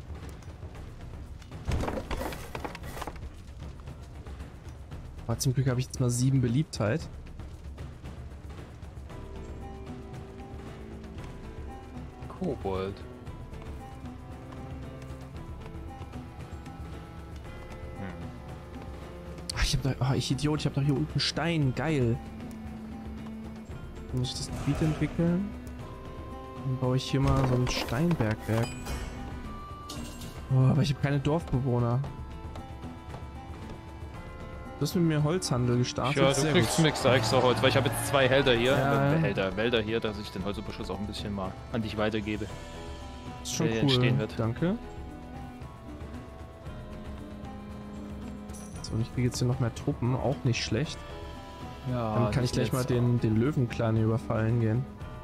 Aber zum Glück habe ich jetzt mal 7 Beliebtheit. Kobold. Ach, ich Idiot, ich habe doch hier unten Stein. Geil. Muss ich das Gebiet entwickeln? Dann baue ich hier mal so ein Steinbergwerk. Oh, aber ich habe keine Dorfbewohner. Du hast mit mir Holzhandel gestartet. Ja, du kriegst mir extra Holz, weil ich habe jetzt 2 Hälter hier, Ja. Wälder hier, dass ich den Holzüberschuss auch ein bisschen mal an dich weitergebe. Das ist schon cool. Entstehen wird. Danke. So, und ich kriege jetzt hier noch mehr Truppen, auch nicht schlecht. Ja, Dann kann ich gleich mal den Löwenclan hier überfallen gehen.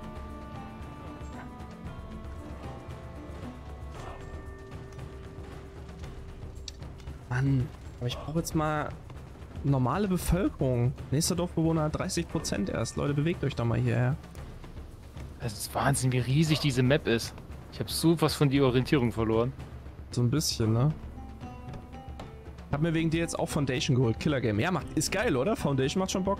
Mann, aber ich brauche jetzt mal normale Bevölkerung. Nächster Dorfbewohner hat 30% erst. Leute, bewegt euch doch mal hierher. Es ist Wahnsinn, wie riesig diese Map ist. Ich habe so was von die Orientierung verloren. So ein bisschen, ne? Hab mir wegen dir jetzt auch Foundation geholt. Killer Game. Ja, ist geil, oder? Foundation macht schon Bock.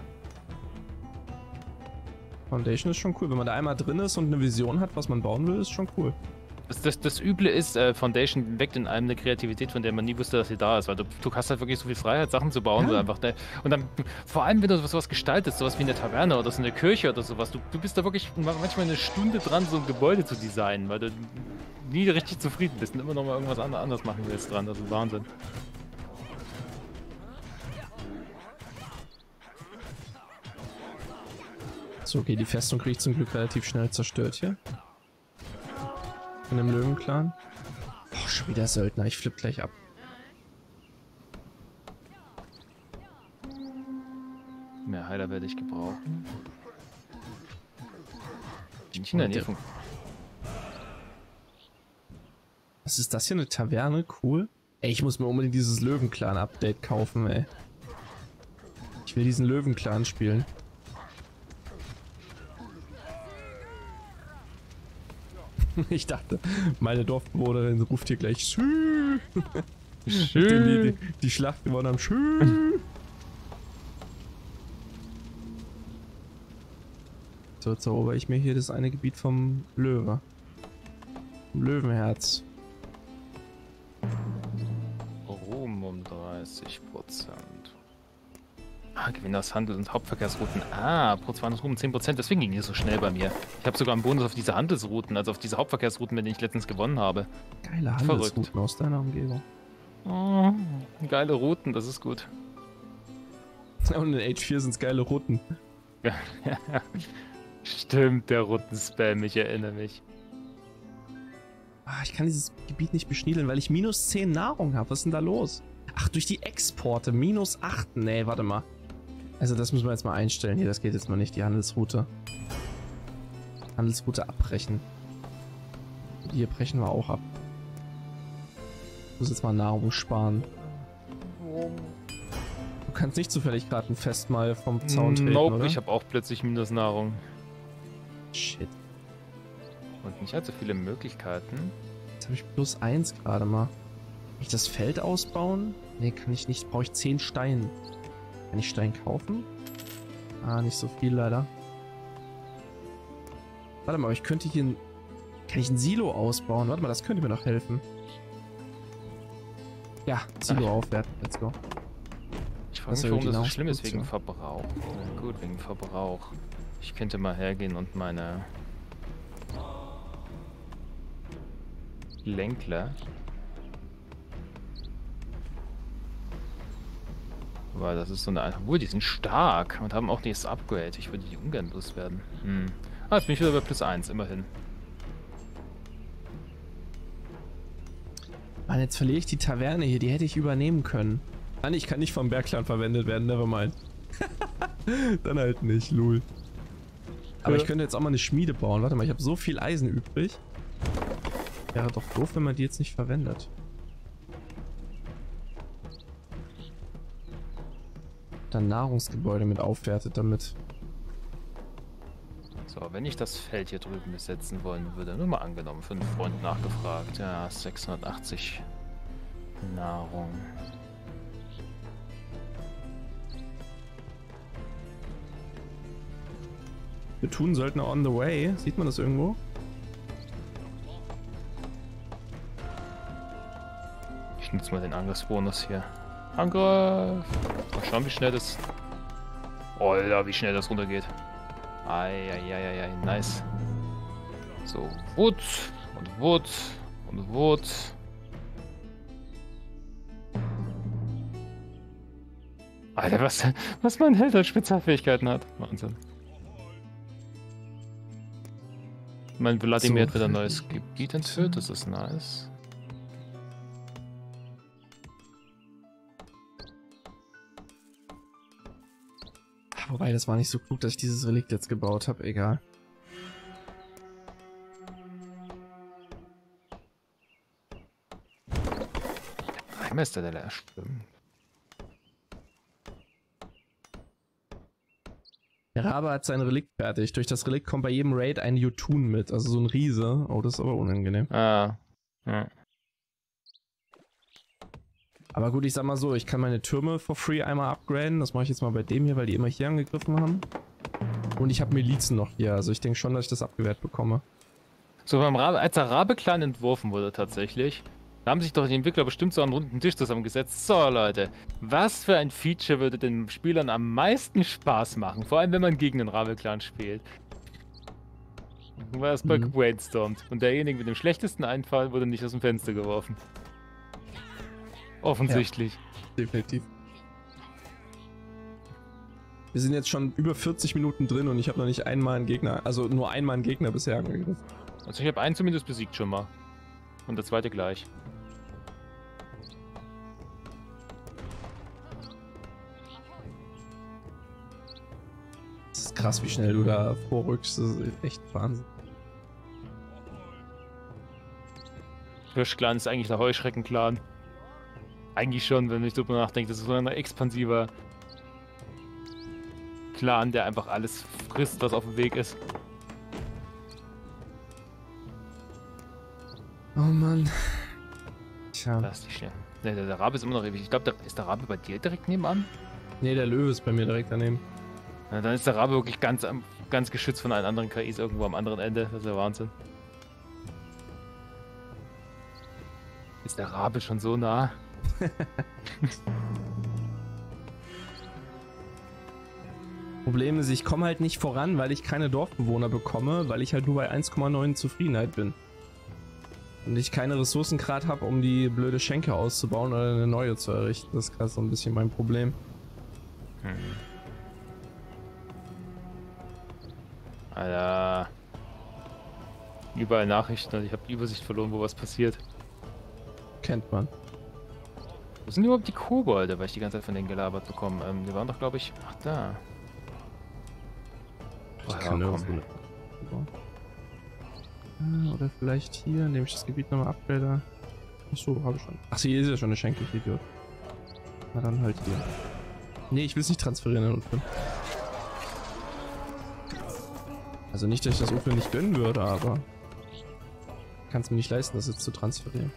Foundation ist schon cool. Wenn man da einmal drin ist und eine Vision hat, was man bauen will, ist schon cool. Das Üble ist, Foundation weckt in einem eine Kreativität, von der man nie wusste, dass sie da ist, weil du hast halt wirklich so viel Freiheit, Sachen zu bauen, Ja. einfach, und dann, vor allem wenn du sowas gestaltest, sowas wie eine Taverne oder so eine Kirche oder sowas, du bist da wirklich manchmal eine Stunde dran, so ein Gebäude zu designen, weil du nie richtig zufrieden bist und immer noch mal irgendwas anderes machen willst dran, das ist Wahnsinn. So, okay, die Festung kriege ich zum Glück relativ schnell zerstört hier. Von dem Löwenclan. Boah, schon wieder Söldner. Ich flipp gleich ab. Mehr Heiler werde ich gebrauchen. Bin ich in der Nähe von... Was ist das hier? Eine Taverne? Cool. Ey, ich muss mir unbedingt dieses Löwenclan-Update kaufen, ey. Ich will diesen Löwenclan spielen. Ich dachte, meine Dorfbewohnerin ruft hier gleich Schü. Nachdem die Schlacht gewonnen haben. Schü. So, jetzt erober ich mir hier das eine Gebiet vom Löwe. Vom Löwenherz. Ruhm um 30%. Gewinn aus Handel- und Hauptverkehrsrouten. Pro 200 Ruhm 10%, deswegen ging es so schnell bei mir. Ich habe sogar einen Bonus auf diese Handelsrouten, also auf diese Hauptverkehrsrouten, mit denen ich letztens gewonnen habe. Geile Handelsrouten aus deiner Umgebung. Oh, geile Routen, das ist gut. Und in Age 4 sind es geile Rutten. Stimmt, der Rutten-Spam, ich erinnere mich. Ah, ich kann dieses Gebiet nicht beschniedeln, weil ich minus 10 Nahrung habe. Was ist denn da los? Ach, durch die Exporte. Minus 8. Nee, warte mal. Also das müssen wir jetzt mal einstellen. Hier, das geht jetzt mal nicht. Die Handelsroute. Handelsroute abbrechen. Die hier brechen wir auch ab. Ich muss jetzt mal Nahrung sparen. Du kannst nicht zufällig gerade ein Fest mal vom Zaun treten, nope, oder? ich habe auch plötzlich Minusnahrung. Shit. Und nicht allzu viele Möglichkeiten. Jetzt habe ich plus 1 gerade mal. Kann ich das Feld ausbauen? Nee, kann ich nicht. Brauche ich 10 Steine. Kann ich Stein kaufen? Ah, nicht so viel leider. Warte mal, aber ich könnte hier ein... Kann ich ein Silo ausbauen? Warte mal, das könnte mir noch helfen. Ja, Silo aufwerten. Let's go. Ich frage mich, warum das so schlimm ist wegen Verbrauch. Ja, gut, wegen Verbrauch. Ich könnte mal hergehen und meine Lenkler, weil das ist so eine... Obwohl, die sind stark und haben auch nicht das Upgrade. Ich würde die ungern loswerden. Ah, jetzt bin ich wieder bei plus 1, immerhin. Mann, jetzt verliere ich die Taverne hier. Die hätte ich übernehmen können. Nein, ich kann nicht vom Bergclan verwendet werden. Nevermind. Dann halt nicht, lul. Aber ich könnte jetzt auch mal eine Schmiede bauen. Warte mal, ich habe so viel Eisen übrig. Wäre doch doof, wenn man die jetzt nicht verwendet. Dann Nahrungsgebäude mit aufwertet damit. So, wenn ich das Feld hier drüben besetzen wollen würde, nur mal angenommen, für einen Freund nachgefragt. Ja, 680 Nahrung. Wir tun Söldner on the way. Sieht man das irgendwo? Ich nutze mal den Angriffsbonus hier. Angriff! Mal schauen, wie schnell das... Alter, wie schnell das runtergeht. Eieieiei, nice. So, Wood und Wood und Wood. Alter, was mein Held als Spezialfähigkeiten hat. Wahnsinn. Mein Vladimir hat wieder ein neues Gebiet entführt, das ist nice. Wobei, das war nicht so klug, dass ich dieses Relikt jetzt gebaut habe. Egal. Einmal ist der leer, stimmt. Der Rabe hat sein Relikt fertig. Durch das Relikt kommt bei jedem Raid ein Jotun mit. Also so ein Riese. Oh, das ist aber unangenehm. Ah. Ja. Aber gut, ich sag mal so, ich kann meine Türme for free einmal upgraden. Das mache ich jetzt mal bei dem hier, weil die immer hier angegriffen haben. Und ich habe Milizen noch hier. Also ich denke schon, dass ich das abgewehrt bekomme. So, beim Rabe, als der Rabe-Clan entworfen wurde tatsächlich, da haben sich doch die Entwickler bestimmt so an einen runden Tisch zusammengesetzt. So, Leute, was für ein Feature würde den Spielern am meisten Spaß machen? Vor allem, wenn man gegen den Rabe-Clan spielt. War erstmal gebrainstormt. Und derjenige mit dem schlechtesten Einfall wurde nicht aus dem Fenster geworfen. Offensichtlich. Ja, definitiv. Wir sind jetzt schon über 40 Minuten drin und ich habe noch nicht einmal einen Gegner, also nur einmal einen Gegner bisher angegriffen. Also ich habe einen zumindest besiegt schon mal. Und der zweite gleich. Das ist krass, wie schnell du da vorrückst. Das ist echt Wahnsinn. Hirschclan ist eigentlich der Heuschrecken-Clan. Eigentlich schon, wenn ich drüber nachdenke. Das ist so ein expansiver Clan, der einfach alles frisst, was auf dem Weg ist. Oh Mann. Tja. Das ist nicht schnell. Ne, der Rabe ist immer noch ewig. Ich glaube, ist der Rabe bei dir direkt nebenan? Nee, der Löwe ist bei mir direkt daneben. Na, dann ist der Rabe wirklich ganz geschützt von allen anderen KIs irgendwo am anderen Ende. Das ist ja Wahnsinn. Ist der Rabe schon so nah? Problem ist, ich komme halt nicht voran, weil ich keine Dorfbewohner bekomme, weil ich halt nur bei 1,9 Zufriedenheit bin. Und ich keine Ressourcen gerade habe, um die blöde Schenke auszubauen oder eine neue zu errichten. Das ist gerade so ein bisschen mein Problem. Alter. Überall Nachrichten, ich habe die Übersicht verloren, wo was passiert. Kennt man. Wo sind überhaupt die Kobolde, weil ich die ganze Zeit von denen gelabert bekomme? Die waren doch, glaube ich... Ach, da. Ich kann irgendwo oder vielleicht hier, indem ich das Gebiet nochmal upgrade. Achso, habe ich schon. Ach, hier ist ja schon eine Schenkel, Idiot. Na dann halt hier. Nee, ich will es nicht transferieren in Unfall. Also nicht, dass ich das Unfall nicht gönnen würde, aber kann es mir nicht leisten, das jetzt zu transferieren.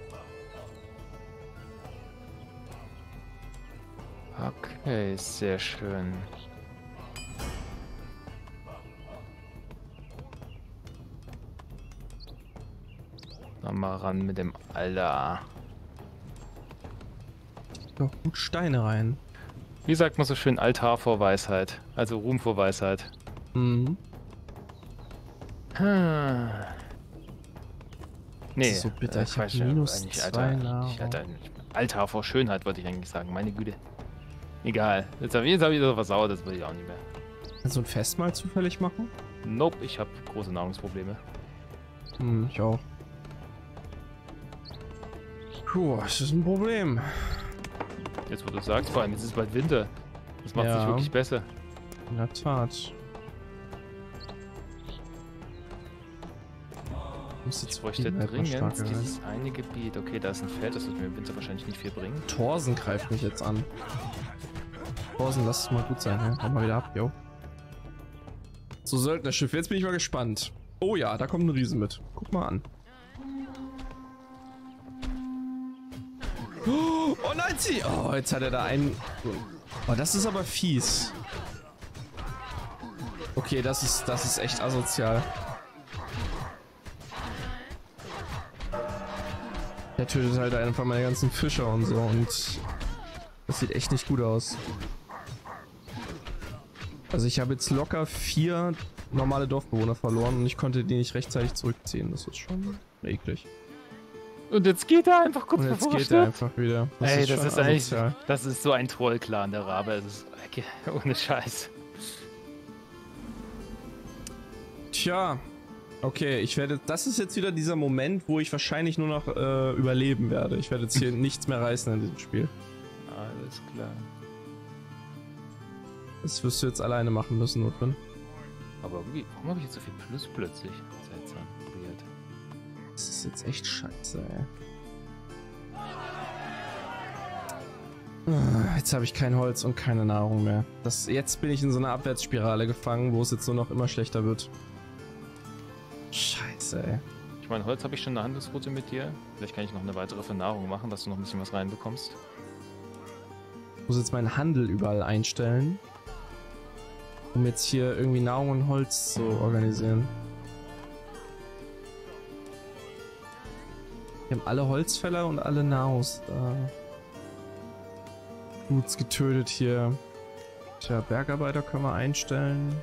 Okay, sehr schön. Dann mal ran mit dem Alter. Doch gut Steine rein. Wie sagt man so schön, Altar vor Weisheit. Also Ruhm vor Weisheit. Mhm. Nee, das ist so bitter. Ich habe minus 2 Nahrung. Altar vor Schönheit wollte ich eigentlich sagen. Meine Güte. Egal. Jetzt hab ich so versaut, das will ich auch nicht mehr. Kannst du ein Festmahl zufällig machen? Nope, ich habe große Nahrungsprobleme. Hm, ich auch. Puh, das ist ein Problem. Jetzt, wo du sagst, vor allem, jetzt ist es bald Winter. Das macht es nicht wirklich besser. In der Tat. Ich bräuchte dringend dieses eine Gebiet. Okay, da ist ein Feld, das wird mir im Winter wahrscheinlich nicht viel bringen. Thorsen greift mich jetzt an. Thorsen, lass es mal gut sein, ja? Hau mal wieder ab, yo. So, Söldnerschiff, jetzt bin ich mal gespannt. Oh ja, da kommt ein Riese mit. Guck mal an. Oh nein, sie! Oh, jetzt hat er da einen... Oh, das ist aber fies. Okay, das ist echt asozial. Der tötet halt einfach meine ganzen Fischer und so und das sieht echt nicht gut aus. Also ich habe jetzt locker 4 normale Dorfbewohner verloren und ich konnte die nicht rechtzeitig zurückziehen. Das ist schon eklig. Und jetzt geht er einfach kurz bevor Und jetzt geht er einfach wieder. Ey, das ist eigentlich, das ist so ein Trollclan, der Rabe. Das ist ohne Scheiß. Tja. Okay, ich werde. Das ist jetzt wieder dieser Moment, wo ich wahrscheinlich nur noch überleben werde. Ich werde jetzt hier nichts mehr reißen in diesem Spiel. Alles klar. Das wirst du jetzt alleine machen müssen, Notfin. Aber irgendwie, warum habe ich jetzt so viel Plus plötzlich? Seltsam. Weird. Das ist jetzt echt scheiße, ey. Jetzt habe ich kein Holz und keine Nahrung mehr. Jetzt bin ich in so einer Abwärtsspirale gefangen, wo es jetzt nur noch immer schlechter wird. Scheiße, ey. Ich meine, Holz habe ich schon eine Handelsroute mit dir. Vielleicht kann ich noch eine weitere für Nahrung machen, dass du noch ein bisschen was reinbekommst. Ich muss jetzt meinen Handel überall einstellen, um jetzt hier irgendwie Nahrung und Holz zu organisieren. Wir haben alle Holzfäller und alle Nahrungs... Guts getötet hier. Tja, Bergarbeiter können wir einstellen.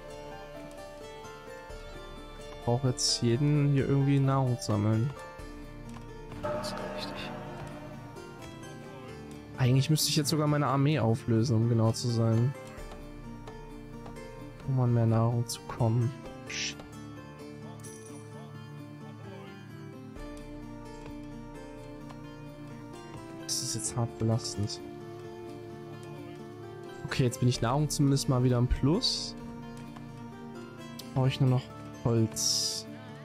Ich brauche jetzt jeden hier irgendwie Nahrung sammeln. Das ist richtig. Eigentlich müsste ich jetzt sogar meine Armee auflösen, um genau zu sein. Um an mehr Nahrung zu kommen. Shit. Das ist jetzt hart belastend. Okay, jetzt bin ich Nahrung zumindest mal wieder im Plus. Brauche ich nur noch Holz.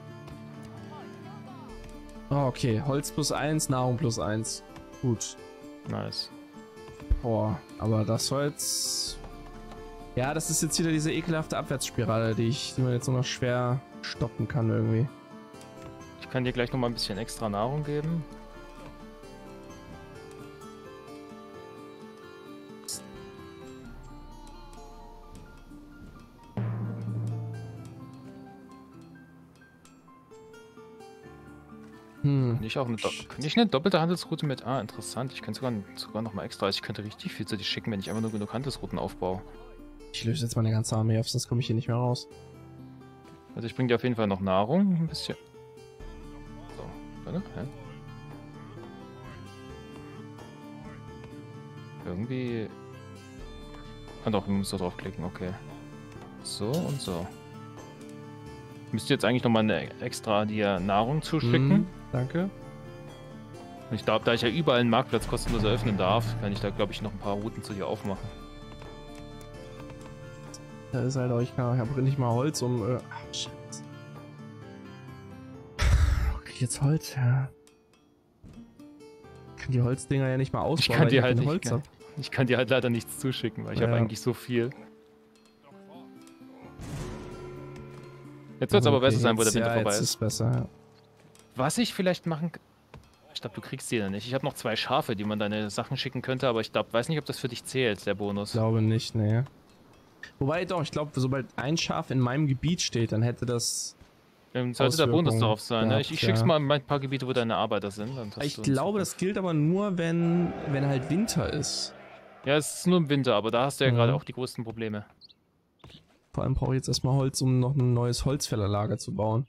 Oh, okay. Holz plus 1, Nahrung plus 1. Gut. Nice. Boah, aber das soll jetzt... Ja, das ist jetzt wieder diese ekelhafte Abwärtsspirale, die man jetzt nur noch schwer stoppen kann irgendwie. Ich kann dir gleich noch mal ein bisschen extra Nahrung geben. Nicht eine doppelte Handelsroute mit... Ah, interessant. Ich könnte sogar noch mal extra... Also ich könnte richtig viel zu dir schicken, wenn ich einfach nur genug Handelsrouten aufbaue. Ich löse jetzt meine ganze Armee auf, sonst komme ich hier nicht mehr raus. Also ich bringe dir auf jeden Fall noch Nahrung. Ein bisschen... So, warte. Hä? Irgendwie... Kann doch so draufklicken, okay. So und so. Müsst ihr jetzt eigentlich nochmal extra dir Nahrung zuschicken? Danke. Ich glaube, da ich ja überall einen Marktplatz kostenlos eröffnen darf, kann ich da, glaube ich, noch ein paar Routen zu dir aufmachen. Da ist halt auch, ich habe nicht mal Holz um. Ach, Scheiße. Okay, jetzt Holz, ja. Ich kann die Holzdinger ja nicht mal ausbauen. Ich kann dir halt leider nichts zuschicken, weil ich habe eigentlich so viel. Jetzt wird es aber besser sein, wo der Winter vorbei ist. Ist besser, ja. Was ich vielleicht machen kann. Ich glaube, du kriegst die dann nicht. Ich habe noch 2 Schafe, die man deine Sachen schicken könnte, aber ich weiß nicht, ob das für dich zählt, der Bonus. Ich glaube nicht, ne. Wobei doch, ich glaube, sobald ein Schaf in meinem Gebiet steht, dann hätte das. Sollte der Bonus darauf sein, ne? Ich schick's mal in ein paar Gebiete, wo deine Arbeiter sind. Ich glaube, das gilt aber nur, wenn halt Winter ist. Ja, es ist nur im Winter, aber da hast du ja gerade auch die größten Probleme. Vor allem brauche ich jetzt erstmal Holz, um noch ein neues Holzfällerlager zu bauen.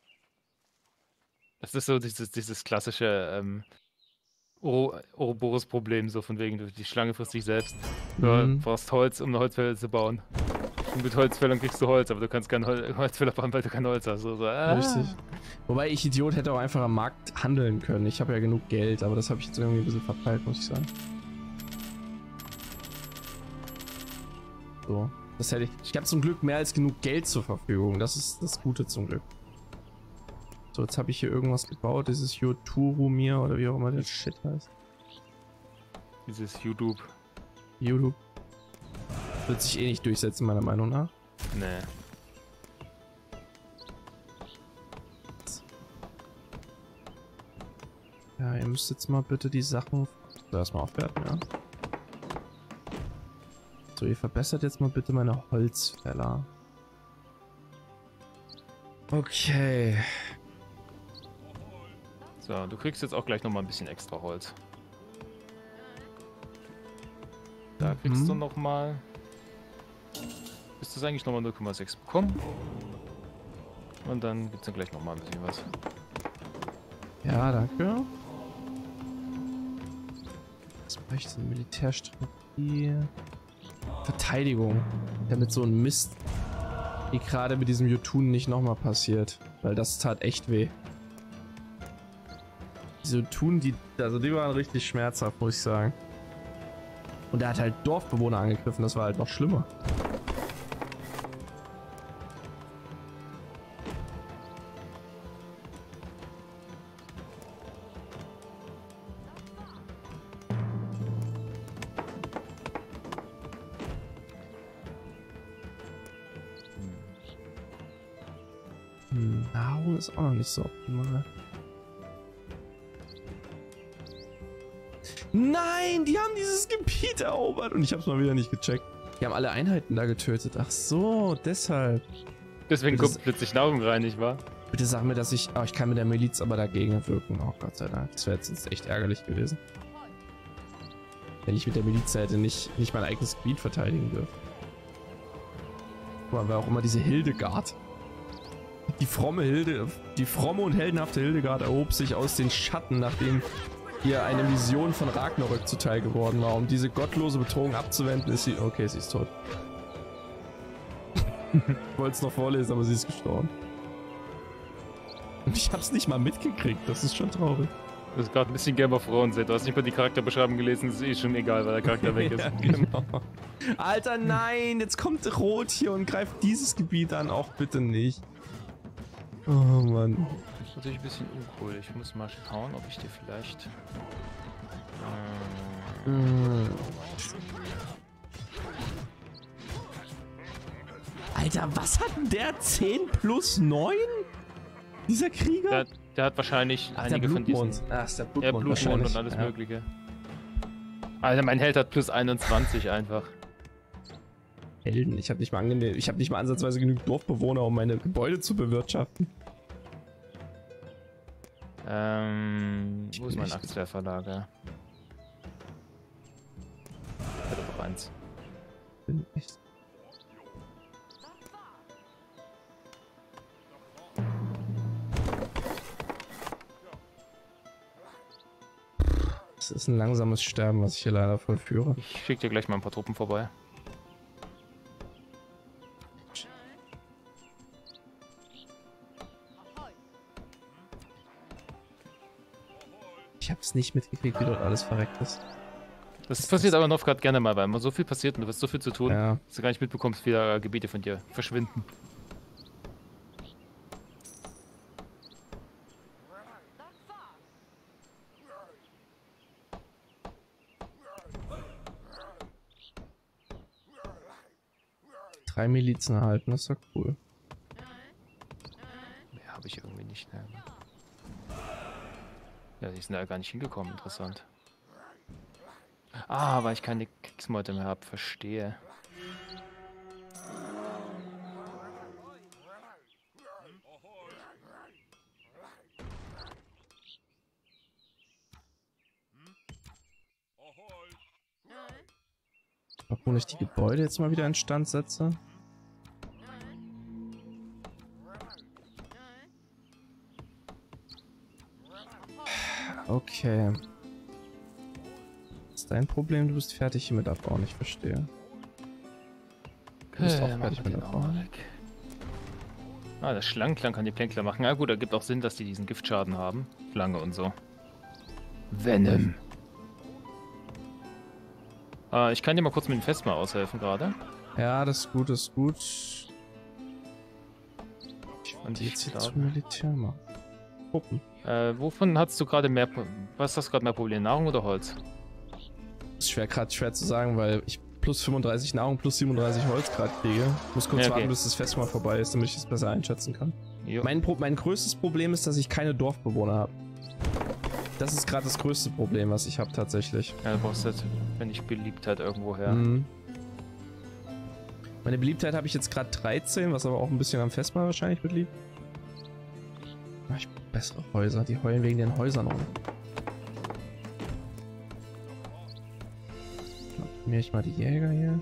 Das ist so dieses klassische Ouroboros-Problem, so von wegen, die Schlange frisst sich selbst. Du brauchst Holz, um eine Holzfäller zu bauen. Und mit Holzfällern kriegst du Holz, aber du kannst keinen Holzfäller bauen, weil du kein Holz hast. Richtig. Wobei ich Idiot hätte auch einfach am Markt handeln können. Ich habe ja genug Geld, aber das habe ich jetzt irgendwie ein bisschen verpeilt, muss ich sagen. So. Das hätte ich. Ich habe zum Glück mehr als genug Geld zur Verfügung. Das ist das Gute zum Glück. So, jetzt habe ich hier irgendwas gebaut. Dieses Yoturumir oder wie auch immer der Shit heißt. Dieses YouTube. YouTube. Wird sich eh nicht durchsetzen, meiner Meinung nach. Nee. Ja, ihr müsst jetzt mal bitte die Sachen erstmal aufwerten, ja. So, ihr verbessert jetzt mal bitte meine Holzfäller. Okay. So, du kriegst jetzt auch gleich nochmal ein bisschen extra Holz. Da kriegst du nochmal. Ist das eigentlich nochmal 0,6 bekommen? Und dann gibt es dann gleich nochmal ein bisschen was. Ja, danke. Was brauche ich denn? Militärstrategie. Verteidigung. Damit so ein Mist wie gerade mit diesem Jotun nicht nochmal passiert. Weil das tat echt weh. Diese Jotun, die waren richtig schmerzhaft, muss ich sagen. Und er hat halt Dorfbewohner angegriffen, das war halt noch schlimmer. Nahrung ist auch noch nicht so optimal. Nein, die haben dieses Gebiet erobert und ich habe es mal wieder nicht gecheckt. Die haben alle Einheiten da getötet. Ach so, deshalb. Deswegen kommt plötzlich Nahrung rein, nicht wahr? Bitte sag mir, dass ich kann mit der Miliz aber dagegen wirken. Oh Gott sei Dank. Das wäre jetzt echt ärgerlich gewesen. Wenn ich mit der Miliz hätte nicht mein eigenes Gebiet verteidigen dürfen. Guck mal, wer auch immer diese Hildegard. Die fromme und heldenhafte Hildegard erhob sich aus den Schatten, nachdem ihr eine Vision von Ragnarök zuteil geworden war. Um diese gottlose Bedrohung abzuwenden, ist sie... Okay, sie ist tot. Ich wollte es noch vorlesen, aber sie ist gestorben. Und ich hab's nicht mal mitgekriegt, das ist schon traurig. Das ist gerade ein bisschen Game of Thrones. Du hast nicht mal die Charakterbeschreibung gelesen, das ist eh schon egal, weil der Charakter weg ist. Ja, genau. Alter, nein, jetzt kommt Rot hier und greift dieses Gebiet an. Auch bitte nicht. Oh Mann. Das ist natürlich ein bisschen uncool. Ich muss mal schauen, ob ich dir vielleicht... Alter, was hat denn der? 10 plus 9? Dieser Krieger? Der hat wahrscheinlich einige von diesen... Ach, ist der Blutmond. Ja, Blutmond und alles Mögliche. Alter, mein Held hat plus 21 einfach. Helden, ich habe nicht mal ansatzweise genug Dorfbewohner, um meine Gebäude zu bewirtschaften. Wo ist mein Axtwerferlager? Ich hatte doch eins. Bin echt. Das ist ein langsames Sterben, was ich hier leider vollführe. Ich schicke dir gleich mal ein paar Truppen vorbei. hab's nicht mitgekriegt, wie dort alles verreckt ist. Das passiert aber noch gerade gerne mal, weil immer so viel passiert und du hast so viel zu tun, Ja. dass du gar nicht mitbekommst, wie da Gebiete von dir verschwinden. Drei Milizen erhalten, das ist ja cool. Mehr habe ich irgendwie nicht, ne? Ja, die sind da gar nicht hingekommen, interessant. Ah, weil ich keine Kriegsmeute mehr habe, verstehe. Obwohl ich die Gebäude jetzt mal wieder instand setze. Okay. Das ist dein Problem, du bist fertig hier mit abbauen, ich verstehe. Du bist auch fertig mit abbauen. Ah, das Schlangenklang kann die Plänkler machen. Ja gut, da gibt auch Sinn, dass die diesen Giftschaden haben. Schlange und so. Venom. Ich kann dir mal kurz mit dem Festmahl aushelfen gerade. Ja, das ist gut, das ist gut. Ich Und will jetzt hier zum Militär machen. Gucken. Wovon hast du gerade mehr... Was hast du gerade mehr Probleme? Nahrung oder Holz? Das ist schwer zu sagen, weil ich plus 35 Nahrung, plus 37 Holz gerade kriege. Ich muss kurz warten, bis das Festmahl vorbei ist, damit ich es besser einschätzen kann. Mein größtes Problem ist, dass ich keine Dorfbewohner habe. Das ist gerade das größte Problem, was ich habe tatsächlich. Ja, du brauchst halt, wenn ich Beliebtheit irgendwo her. Mhm. Meine Beliebtheit habe ich jetzt gerade 13, was aber auch ein bisschen am Festmahl wahrscheinlich mitliegt. Ach, ich brauche bessere Häuser, die heulen wegen den Häusern rum. Optimiere ich mal die Jäger hier.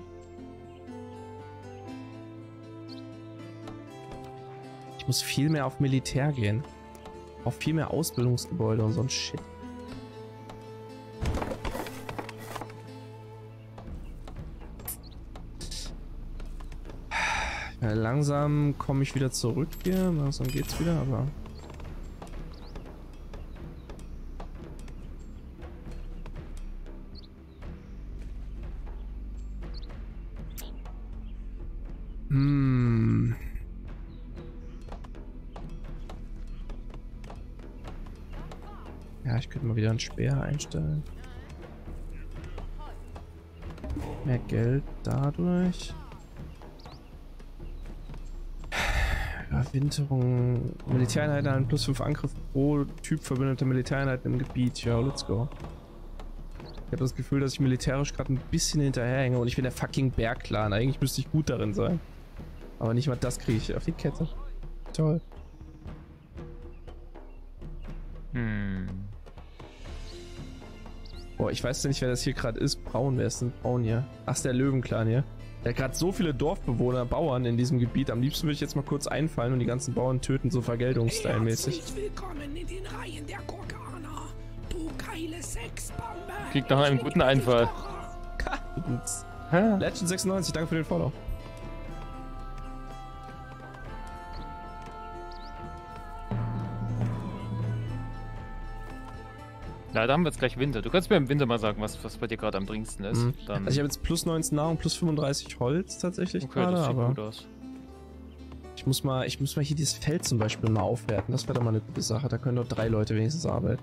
Ich muss viel mehr auf Militär gehen. Auf viel mehr Ausbildungsgebäude und so ein Shit. Ja, langsam komme ich wieder zurück hier. Langsam geht's wieder, aber... Ja, ich könnte mal wieder einen Speer einstellen. Mehr Geld dadurch. Überwinterung. Militäreinheiten haben plus 5 Angriff pro Typ verbündeter Militäreinheiten im Gebiet. Ja, let's go. Ich habe das Gefühl, dass ich militärisch gerade ein bisschen hinterherhänge und ich bin der fucking Bergclan. Eigentlich müsste ich gut darin sein. Aber nicht mal das kriege ich auf die Kette. Toll. Boah, ich weiß ja nicht, wer das hier gerade ist. Braun, wer ist denn Braun hier? Ach, ist der Löwenclan hier. Der hat gerade so viele Dorfbewohner, Bauern in diesem Gebiet. Am liebsten würde ich jetzt mal kurz einfallen und die ganzen Bauern töten, so Vergeltungsstyle-mäßig. Willkommen in den Reihen der Gorganer. Du geile Sexbombe. Klingt nach einem guten Einfall. Legend 96, danke für den Follow. Ja, da haben wir jetzt gleich Winter. Du kannst mir im Winter mal sagen, was bei dir gerade am dringendsten ist. Dann Also ich habe jetzt plus 19 Nahrung, plus 35 Holz tatsächlich gerade, das sieht aber gut aus. ich muss mal hier dieses Feld zum Beispiel mal aufwerten. Das wäre doch mal eine gute Sache. Da können doch 3 Leute wenigstens arbeiten.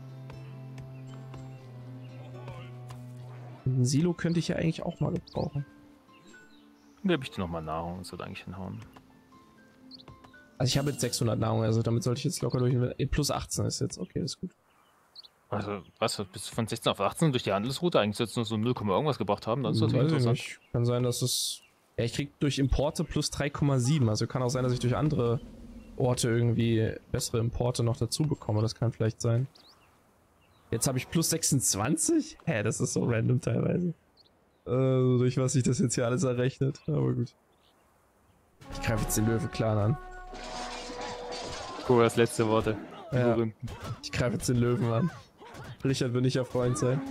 Und ein Silo könnte ich ja eigentlich auch mal gebrauchen. Dann gebe ich dir nochmal Nahrung, das wird eigentlich hinhauen. Also ich habe jetzt 600 Nahrung, also damit sollte ich jetzt locker durch... Plus 18 ist jetzt, okay, das ist gut. Also, was, bist du von 16 auf 18 durch die Handelsroute eigentlich jetzt nur so 0, irgendwas gebracht haben? Das ist natürlich interessant. Nicht. Kann sein, dass es... Ja, ich krieg durch Importe plus 3,7, also kann auch sein, dass ich durch andere Orte irgendwie bessere Importe noch dazu bekomme, das kann vielleicht sein. Jetzt habe ich plus 26? Hä, das ist so random teilweise. Durch was sich das jetzt hier alles errechnet, aber gut. Ich greife jetzt den Löwenclan an. Cool, das letzte Worte. Ja, ich greife jetzt den Löwen an. Richard wird nicht ihr Freund sein.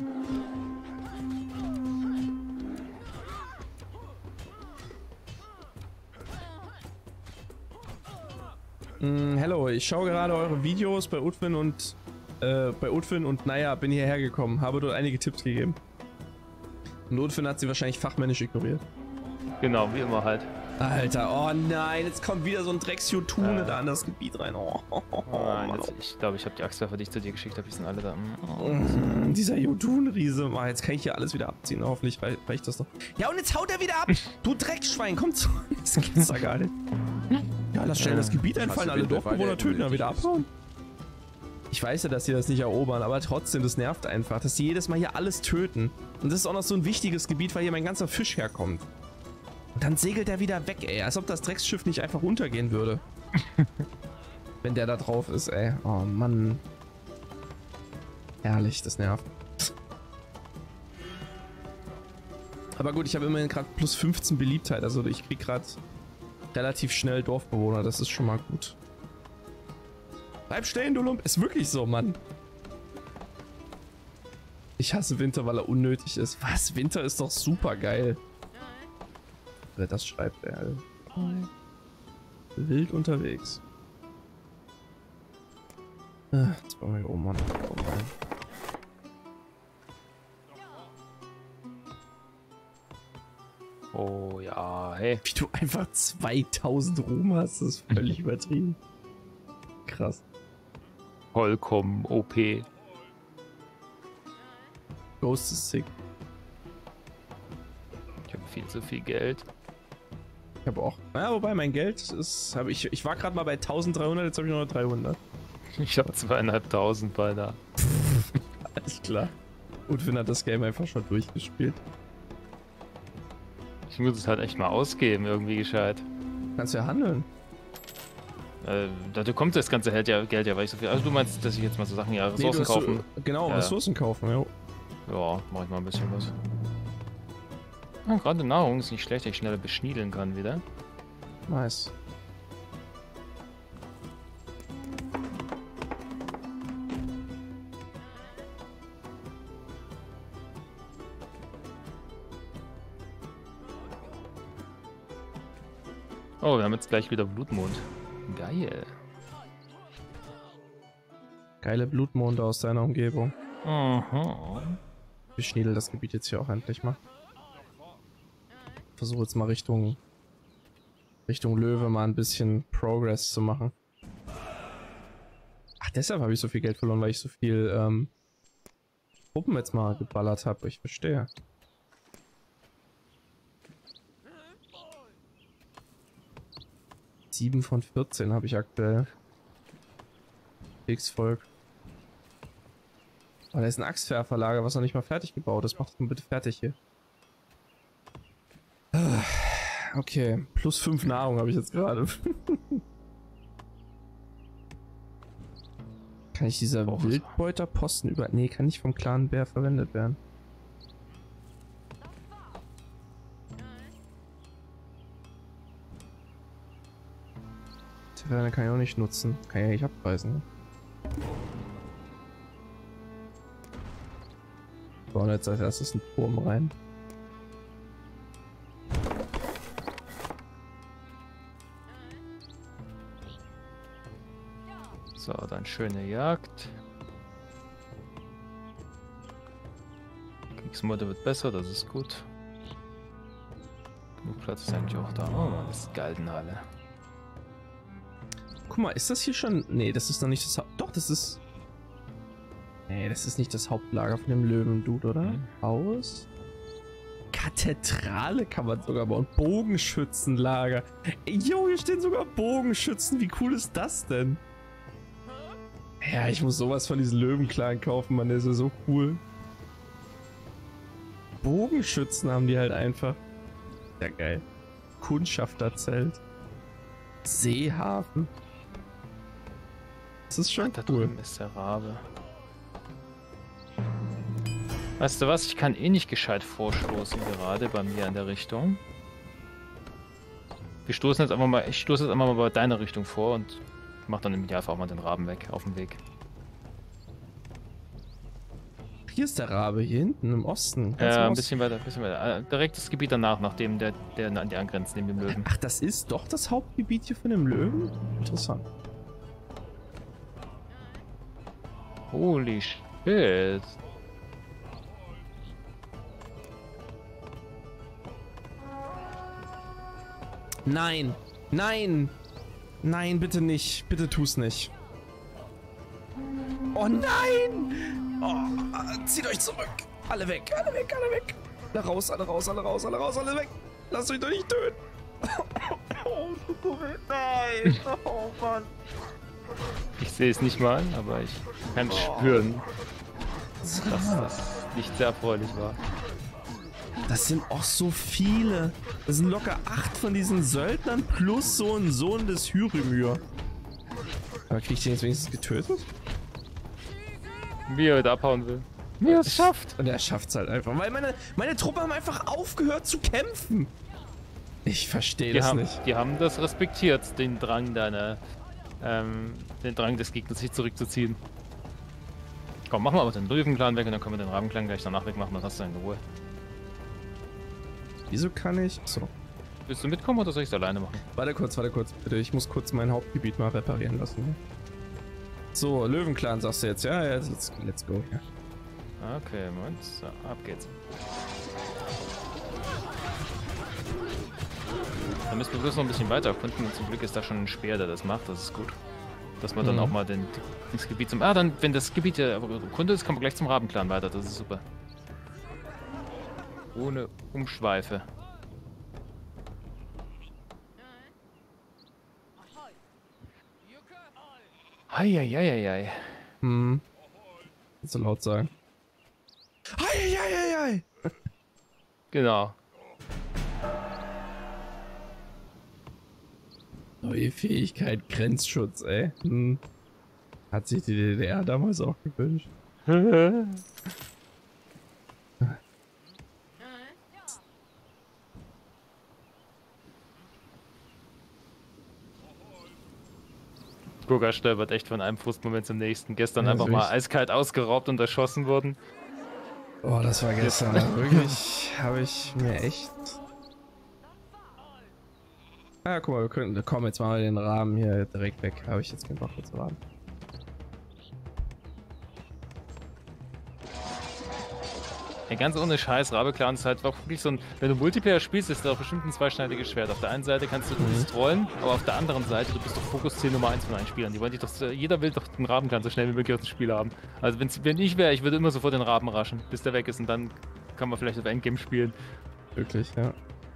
Hello, ich schaue gerade eure Videos bei Utwin und bei Utfin und naja, bin hierher gekommen, habe dort einige Tipps gegeben. Und Utfin hat sie wahrscheinlich fachmännisch ignoriert. Genau, wie immer halt. Alter, oh nein, jetzt kommt wieder so ein Drecks-Jotune da in das Gebiet rein. Nein, ich glaube, ich habe die Axtwerfer, die ich zu dir geschickt habe, die sind alle da. Dieser Jotun-Riese. Jetzt kann ich hier alles wieder abziehen. Hoffentlich reicht das doch. Ja, und jetzt haut er wieder ab. Du Dreckschwein, komm zu. Das gibt's da gar nicht. Ja, lass schnell das Gebiet einfallen. Alle Dorfbewohner töten, dann wieder abhauen. Ich weiß ja, dass sie das nicht erobern, aber trotzdem, das nervt einfach, dass sie jedes Mal hier alles töten. Und das ist auch noch so ein wichtiges Gebiet, weil hier mein ganzer Fisch herkommt. Und dann segelt er wieder weg, ey. Als ob das Drecksschiff nicht einfach runtergehen würde. Wenn der da drauf ist, ey. Oh, Mann. Herrlich, das nervt. Aber gut, ich habe immerhin gerade plus 15 Beliebtheit. Also ich krieg gerade relativ schnell Dorfbewohner. Das ist schon mal gut. Bleib stehen, du Lump. Ist wirklich so, Mann. Ich hasse Winter, weil er unnötig ist. Was? Winter ist doch super geil. Wer das schreibt, ey. Wild unterwegs. Jetzt wollen wir hier oben mal rein. Oh ja, hey. Wie du einfach 2000 Ruhm hast, das ist völlig übertrieben. Krass. Vollkommen OP. Ghost ist sick. Ich habe viel zu viel Geld. Ich habe auch. Ja, wobei mein Geld ist. Ich war gerade mal bei 1300, jetzt habe ich nur noch 300. Ich habe 2500 beinahe. Alles klar. Und Finn hat das Game einfach schon durchgespielt. Ich muss es halt echt mal ausgeben, irgendwie gescheit. Kannst ja handeln. Dazu kommt das ganze Geld ja, weil ich so viel. Also du meinst, dass ich jetzt mal so Sachen, ja, Ressourcen kaufen? Genau, Ressourcen kaufen, ja. Ja, mach ich mal ein bisschen was. Ja, gerade Nahrung ist nicht schlecht, dass ich schneller beschniedeln kann wieder. Nice. Oh, wir haben jetzt gleich wieder Blutmond. Geil. Geile Blutmonde aus deiner Umgebung. Aha. Ich schniedel das Gebiet jetzt hier auch endlich mal. Versuche jetzt mal Richtung Löwe mal ein bisschen Progress zu machen. Ach, deshalb habe ich so viel Geld verloren, weil ich so viel Truppen jetzt mal geballert habe. Ich verstehe. 7 von 14 habe ich aktuell. Kriegsvolk. Oh, da ist ein Axtwerferlager, was noch nicht mal fertig gebaut ist. Macht es mal bitte fertig hier. Okay, plus 5 Nahrung habe ich jetzt gerade. Kann ich dieser Wildbeuterposten über... Nee, kann nicht vom Clan Bär verwendet werden. Taverne kann ich auch nicht nutzen. Kann ich ja nicht abpreisen. Ne? Bauen jetzt als erstes einen Turm rein. So, dann schöne Jagd. Kriegsmodde wird besser, das ist gut. Genug Platz ist eigentlich auch da. Oh, das ist Galdenhalle. Guck mal, ist das hier schon... Nee, das ist noch nicht das Doch, das ist... Nee, das ist nicht das Hauptlager von dem Löwen-Dude, oder? Haus? Kathedrale kann man sogar bauen. Bogenschützenlager. Ey, yo, hier stehen sogar Bogenschützen. Wie cool ist das denn? Ja, ich muss sowas von diesen Löwenclan kaufen, Mann. Der ist ja so cool. Bogenschützen haben die halt einfach. Ja, geil. Kundschafterzelt. Seehafen. Das ist schon da cool. drüben ist der Rabe. Weißt du was? Ich kann eh nicht gescheit vorstoßen gerade bei mir in der Richtung. Ich stoße jetzt einfach mal bei deiner Richtung vor und mach dann im Idealfall auch mal den Raben weg auf dem Weg. Hier ist der Rabe, hier hinten im Osten. Ein bisschen weiter, direkt das Gebiet danach, nachdem der an die angrenzt, neben dem Löwen. Ach, das ist doch das Hauptgebiet hier von dem Löwen? Interessant. Holy shit. Nein! Nein! Nein, bitte nicht. Bitte tu's nicht. Oh nein! Oh, zieht euch zurück. Alle weg, alle weg, alle weg. Alle raus, alle raus, alle raus, alle raus, alle weg. Lasst euch doch nicht töten. Oh, nein! Oh Mann. Ich sehe es nicht mal an, aber ich kann spüren, dass das nicht sehr erfreulich war. Das sind auch so viele. Das sind locker 8 von diesen Söldnern plus so ein Sohn des Hyrümyr. Aber krieg ich den jetzt wenigstens getötet? Wie er heute abhauen will. Wie er es schafft. Und er schafft es halt einfach. Weil meine Truppen haben einfach aufgehört zu kämpfen. Ich verstehe das nicht. Die haben das respektiert, den Drang den Drang des Gegners, sich zurückzuziehen. Komm, machen wir aber den Löwenclan weg und dann können wir den Rabenclan gleich danach wegmachen, dann hast du in Ruhe. Wieso kann ich... So. Willst du mitkommen oder soll ich es alleine machen? Warte kurz, bitte. Ich muss kurz mein Hauptgebiet mal reparieren lassen. Ne? So, Löwenclan sagst du jetzt. Ja, let's go. Ja. Okay, Moment. So, ab geht's. Da müssen wir bloß noch ein bisschen weiter erkunden und zum Glück ist da schon ein Speer, der das macht. Das ist gut. Dass man dann auch mal das Gebiet zum... dann, wenn das Gebiet ja erkundet ist, kommen wir gleich zum Rabenclan weiter. Das ist super. Ohne Umschweife. Heieieiei. Nicht so laut sagen. Heieieiei. Genau. Neue Fähigkeit, Grenzschutz, ey. Hat sich die DDR damals auch gewünscht. Guga stolpert echt von einem Frustmoment zum nächsten. Gestern Ja, einfach mal eiskalt ausgeraubt und erschossen worden. Oh, das war gestern. Wirklich habe ich mir echt... Ah, guck mal, wir könnten... Komm, jetzt machen wir den Rahmen hier direkt weg. Habe ich jetzt keinen Bock zu warten. Ja, ganz ohne Scheiß, Rabenclan ist halt wirklich so ein... Wenn du Multiplayer spielst, ist das auch bestimmt ein zweischneidiges Schwert. Auf der einen Seite kannst du trollen, aber auf der anderen Seite, du bist doch Fokusziel Nummer 1 von allen Spielern. Die wollen dich doch... Jeder will doch den Rabenclan so schnell wie möglich aus dem Spiel haben. Also wenn ich wäre, ich würde immer sofort den Raben raschen, bis der weg ist und dann kann man vielleicht auf Endgame spielen. Wirklich, ja.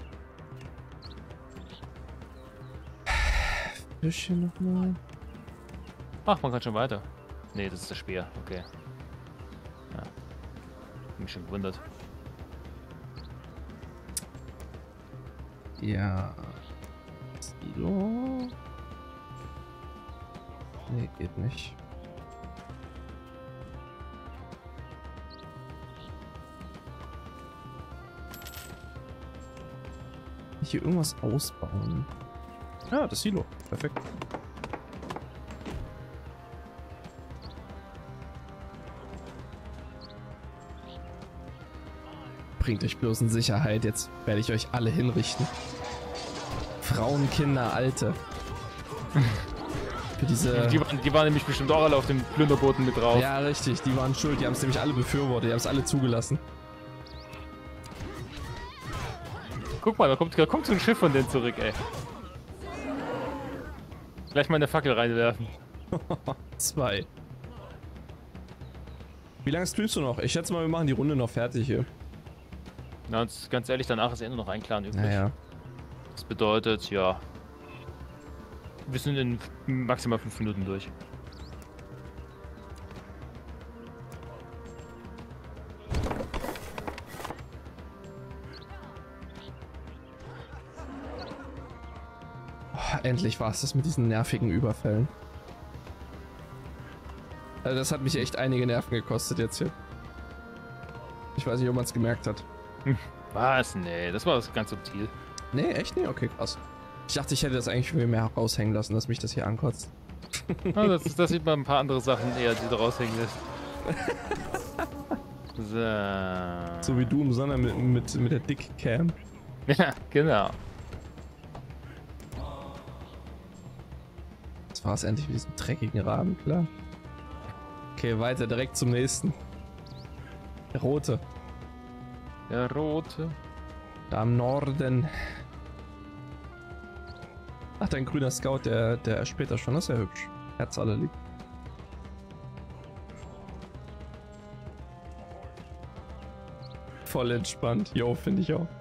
Bisschen nochmal. Ach, man kann schon weiter. Nee, das ist der Speer. Okay. Ja. Mich schon gewundert. Ja. Silo. Nee, geht nicht. Hier irgendwas ausbauen. Ja, das Silo. Perfekt. Bringt euch bloß in Sicherheit. Jetzt werde ich euch alle hinrichten. Frauen, Kinder, Alte. Für diese... Die waren nämlich bestimmt auch alle auf dem Plünderbooten mit drauf. Ja, richtig. Die waren schuld. Die haben es nämlich alle befürwortet. Die haben es alle zugelassen. Guck mal, da kommt so ein Schiff von denen zurück, ey. Gleich mal eine Fackel reinwerfen. 2. Wie lange streamst du noch? Ich schätze mal, wir machen die Runde noch fertig hier. Na, und ganz ehrlich, danach ist nur noch ein Clan übrig. Naja. Das bedeutet, ja... Wir sind in maximal 5 Minuten durch. Oh, endlich war es das mit diesen nervigen Überfällen. Also das hat mich echt einige Nerven gekostet jetzt hier. Ich weiß nicht, ob man es gemerkt hat. Was? Nee, das war ganz subtil. Nee, echt? Nee? Okay, krass. Ich dachte, ich hätte das eigentlich viel mehr raushängen lassen, dass mich das hier ankotzt. Ja, das sieht man ein paar andere Sachen eher, die da raushängen lässt. So. So wie du im Sonne mit der Dick-Cam. Ja, genau. Das war es endlich mit diesem dreckigen Rahmen, klar. Okay, weiter, direkt zum nächsten. Der rote. Der rote. Da im Norden. Ach, dein grüner Scout, der später schon, das ist ja hübsch. Herz aller lieb. Voll entspannt. Jo, finde ich auch.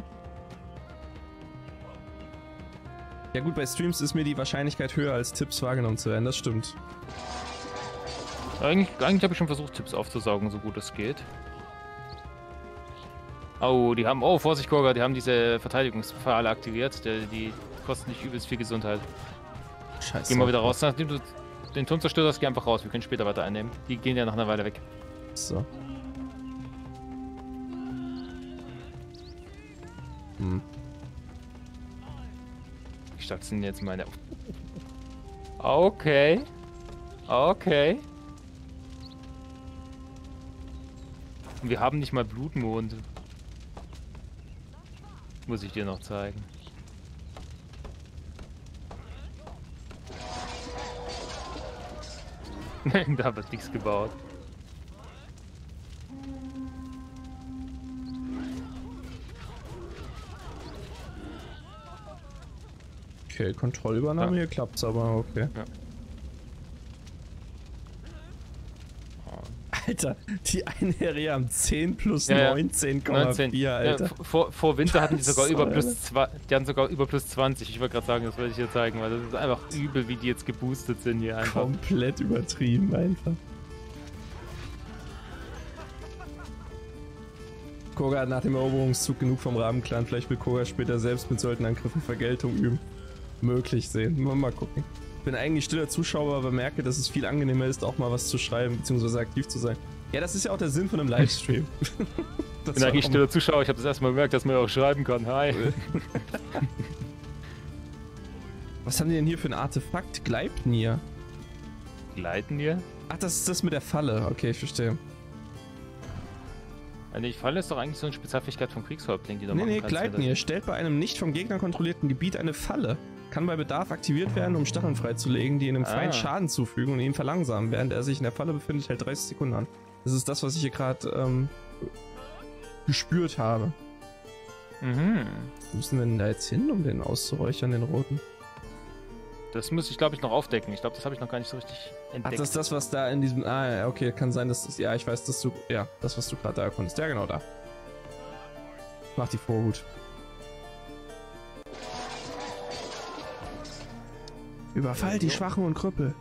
Ja gut, bei Streams ist mir die Wahrscheinlichkeit höher, als Tipps wahrgenommen zu werden, das stimmt. Eigentlich habe ich schon versucht, Tipps aufzusaugen, so gut es geht. Oh, die haben... Oh, Vorsicht, Kurga, die haben diese Verteidigungspfeile aktiviert. Die kosten nicht übelst viel Gesundheit. Scheiße. Geh mal wieder raus. Nachdem du den Turm zerstört hast, geh einfach raus. Wir können später weiter einnehmen. Die gehen ja nach einer Weile weg. So. Hm. Ich stationiere jetzt meine... Okay. Okay. Wir haben nicht mal Blutmond. Muss ich dir noch zeigen. Da wird nichts gebaut. Okay, Kontrollübernahme, hier klappt's aber, okay. Ja. Alter, die Einherje haben 10 plus 19,4, Alter. Ja, vor Winter hatten die sogar So, über plus 2, die hatten sogar über plus 20. Ich wollte gerade sagen, das wollte ich dir zeigen, weil das ist einfach übel, wie die jetzt geboostet sind hier einfach. Komplett übertrieben einfach. Koga hat nach dem Eroberungszug genug vom Rabenclan. Vielleicht will Koga später selbst mit solchen Angriffen Vergeltung üben. Möglich sehen. Mal gucken. Ich bin eigentlich stiller Zuschauer, aber merke, dass es viel angenehmer ist, auch mal was zu schreiben, beziehungsweise aktiv zu sein. Ja, das ist ja auch der Sinn von einem Livestream. Ich bin eigentlich stiller Zuschauer. Ich habe das erstmal gemerkt, dass man ja auch schreiben kann. Hi. Was haben die denn hier für ein Artefakt? Gleipnir. Gleipnir? Ach, das ist das mit der Falle. Okay, ich verstehe. Die Falle ist doch eigentlich so eine Spezialfähigkeit vom Kriegshäuptling, die du machen kannst. Gleipnir stellt bei einem nicht vom Gegner kontrollierten Gebiet eine Falle. Kann bei Bedarf aktiviert werden, um Stacheln freizulegen, die einem Feind Schaden zufügen und ihn verlangsamen. Während er sich in der Falle befindet, hält 30 Sekunden an. Das ist das, was ich hier gerade gespürt habe. Mhm. Müssen wir denn da jetzt hin, um den auszuräuchern, den roten? Das muss ich, glaube ich, noch aufdecken. Ich glaube, das habe ich noch gar nicht so richtig entdeckt. Ach, das ist das, was da in diesem... Ah, ja, okay, kann sein, dass das... Ja, ich weiß, dass du... Ja, das, was du gerade da erkundest. Ja, genau da. Mach die Vorhut. Überfall die Schwachen und Krüppel.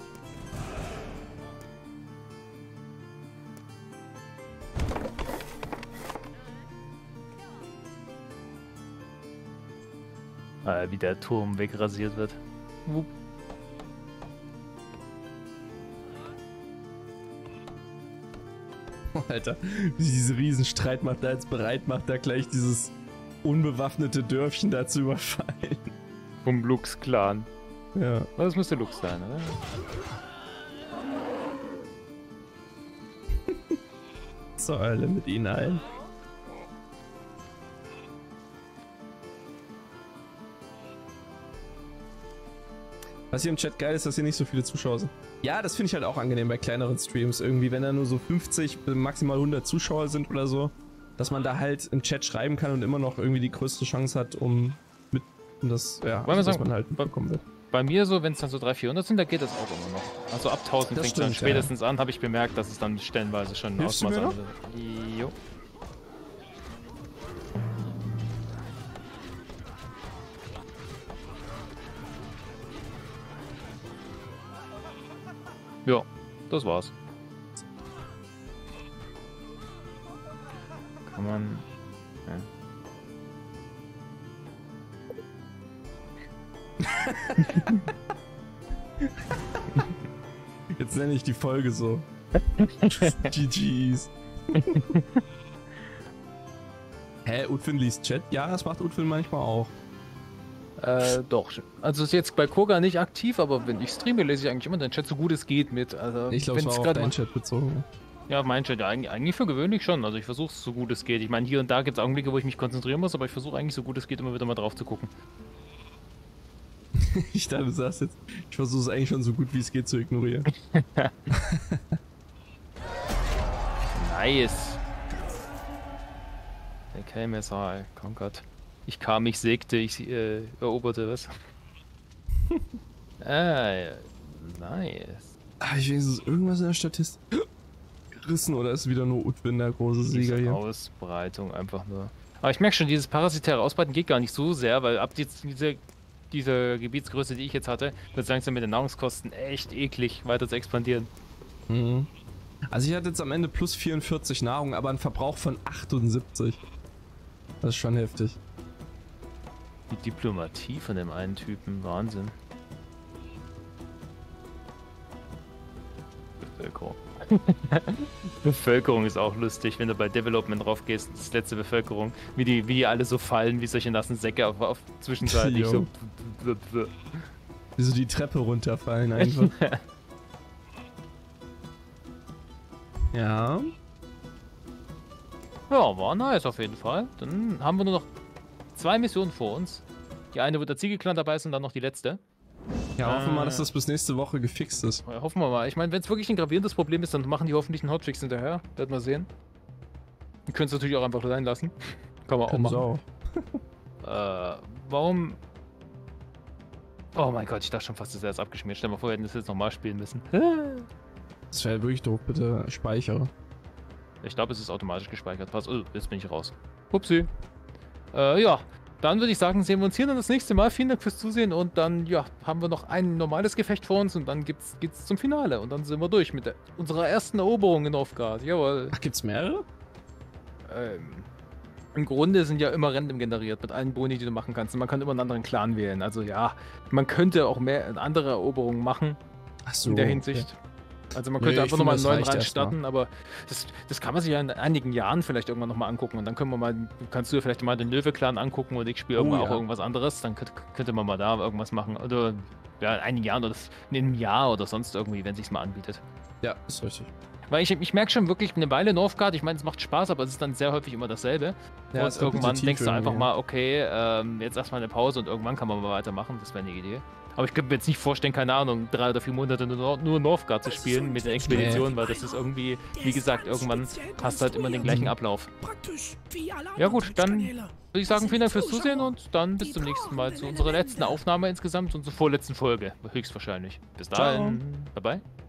Wie der Turm wegrasiert wird. Wupp. Alter, wie diese Riesenstreitmacht da jetzt bereit macht, da gleich dieses unbewaffnete Dörfchen da zu überfallen. Vom Lux-Clan. Ja. Das müsste Lux sein, oder? Zur Hölle mit ihnen allen. Was hier im Chat geil ist, dass hier nicht so viele Zuschauer sind. Ja, das finde ich halt auch angenehm bei kleineren Streams. Irgendwie, wenn da nur so 50, maximal 100 Zuschauer sind oder so, dass man da halt im Chat schreiben kann und immer noch irgendwie die größte Chance hat, um das, ja, also, dass man halt mitbekommen wird. Bei mir so, wenn es dann so 300, 400 sind, da geht das auch immer noch. Also ab 1000 fängt dann spätestens an, habe ich bemerkt, dass es dann stellenweise schon ein Ausmaß hat. Jo. Ja, das war's. Kann man... Ja. Jetzt nenne ich die Folge so. GG's. Hä, Utfin liest Chat? Ja, das macht Utfin manchmal auch. Doch. Also ist jetzt bei Koga nicht aktiv, aber wenn ich streame, lese ich eigentlich immer den Chat so gut es geht mit. Also, ich glaube, es war auf deinen Chat bezogen. Ja, auf meinen Chat, ja, eigentlich für gewöhnlich schon. Also ich versuche es so gut es geht. Ich meine, hier und da gibt es Augenblicke, wo ich mich konzentrieren muss, aber ich versuche eigentlich so gut es geht, immer wieder mal drauf zu gucken. Ich dachte, du sagst jetzt, ich versuche es eigentlich schon so gut wie es geht zu ignorieren. Nice. Der Kelmesser, oh Gott. Ich kam, ich segte, ich eroberte, was? Nice. Ich weiß, ist irgendwas in der Statistik gerissen oder ist wieder nur Utwin der große Sieger Diese hier? Ausbreitung einfach nur. Aber ich merke schon, dieses parasitäre Ausbreiten geht gar nicht so sehr, weil ab diese Gebietsgröße, die ich jetzt hatte, wird es langsam mit den Nahrungskosten echt eklig weiter zu expandieren. Mhm. Also ich hatte jetzt am Ende plus 44 Nahrung, aber einen Verbrauch von 78. Das ist schon heftig. Die Diplomatie von dem einen Typen, Wahnsinn. Bevölkerung. Bevölkerung ist auch lustig, wenn du bei Development drauf gehst, das letzte Bevölkerung, wie die alle so fallen, wie solche nassen Säcke auf zwischenzeitlich so. Wie so die Treppe runterfallen einfach. Ja. Ja, war nice auf jeden Fall. Dann haben wir nur noch 2 Missionen vor uns. Die eine, wo der Ziegelclan dabei ist und dann noch die letzte. Ja, hoffen wir mal, dass das bis nächste Woche gefixt ist. Ja, hoffen wir mal. Ich meine, wenn es wirklich ein gravierendes Problem ist, dann machen die hoffentlich einen Hotfix hinterher. Werden wir sehen. Die können es natürlich auch einfach sein lassen. Kann man auch machen. Auch. Warum... Oh mein Gott, ich dachte schon fast, das wäre jetzt abgeschmiert. Stell dir mal vor, wir hätten das jetzt nochmal spielen müssen. Das wäre wirklich doof, bitte speichere. Ich glaube, es ist automatisch gespeichert. Pass, oh, jetzt bin ich raus. Upsi. Ja, dann würde ich sagen, sehen wir uns hier dann das nächste Mal. Vielen Dank fürs Zusehen und dann, ja, haben wir noch ein normales Gefecht vor uns und dann geht's zum Finale. Und dann sind wir durch mit unserer ersten Eroberung in Novgorod. Jawohl. Ach, gibt's mehrere? Im Grunde sind ja immer random generiert mit allen Boni, die du machen kannst. Und man kann immer einen anderen Clan wählen. Also ja, man könnte auch mehr andere Eroberungen machen. Ach so, in der Hinsicht. Okay. Also man könnte einfach nochmal einen neuen Rang starten, erstmal. aber das kann man sich ja in einigen Jahren vielleicht irgendwann nochmal angucken. Und dann können wir mal, kannst du vielleicht mal den Löwe-Clan angucken und ich spiele irgendwann auch irgendwas anderes. Dann könnte man mal da irgendwas machen. Oder ja, in einigen Jahren oder in einem Jahr oder sonst irgendwie, wenn sich's mal anbietet. Ja, ist richtig. Weil ich merke schon wirklich eine Weile Novgorod, ich meine, es macht Spaß, aber es ist dann sehr häufig immer dasselbe. Ja, und ist irgendwann repetitiv denkst du einfach irgendwie. mal, okay, jetzt erstmal eine Pause und irgendwann kann man mal weitermachen. Das wäre eine Idee. Aber ich könnte mir jetzt nicht vorstellen, keine Ahnung, 3 oder 4 Monate nur Novgorod zu spielen mit den Expeditionen, weil das ist irgendwie, wie gesagt, irgendwann hast du halt immer den gleichen Ablauf. Ja gut, dann würde ich sagen, vielen Dank fürs Zusehen und dann bis zum nächsten Mal zu unserer letzten Aufnahme insgesamt und zur vorletzten Folge, höchstwahrscheinlich. Bis dahin, bye bye.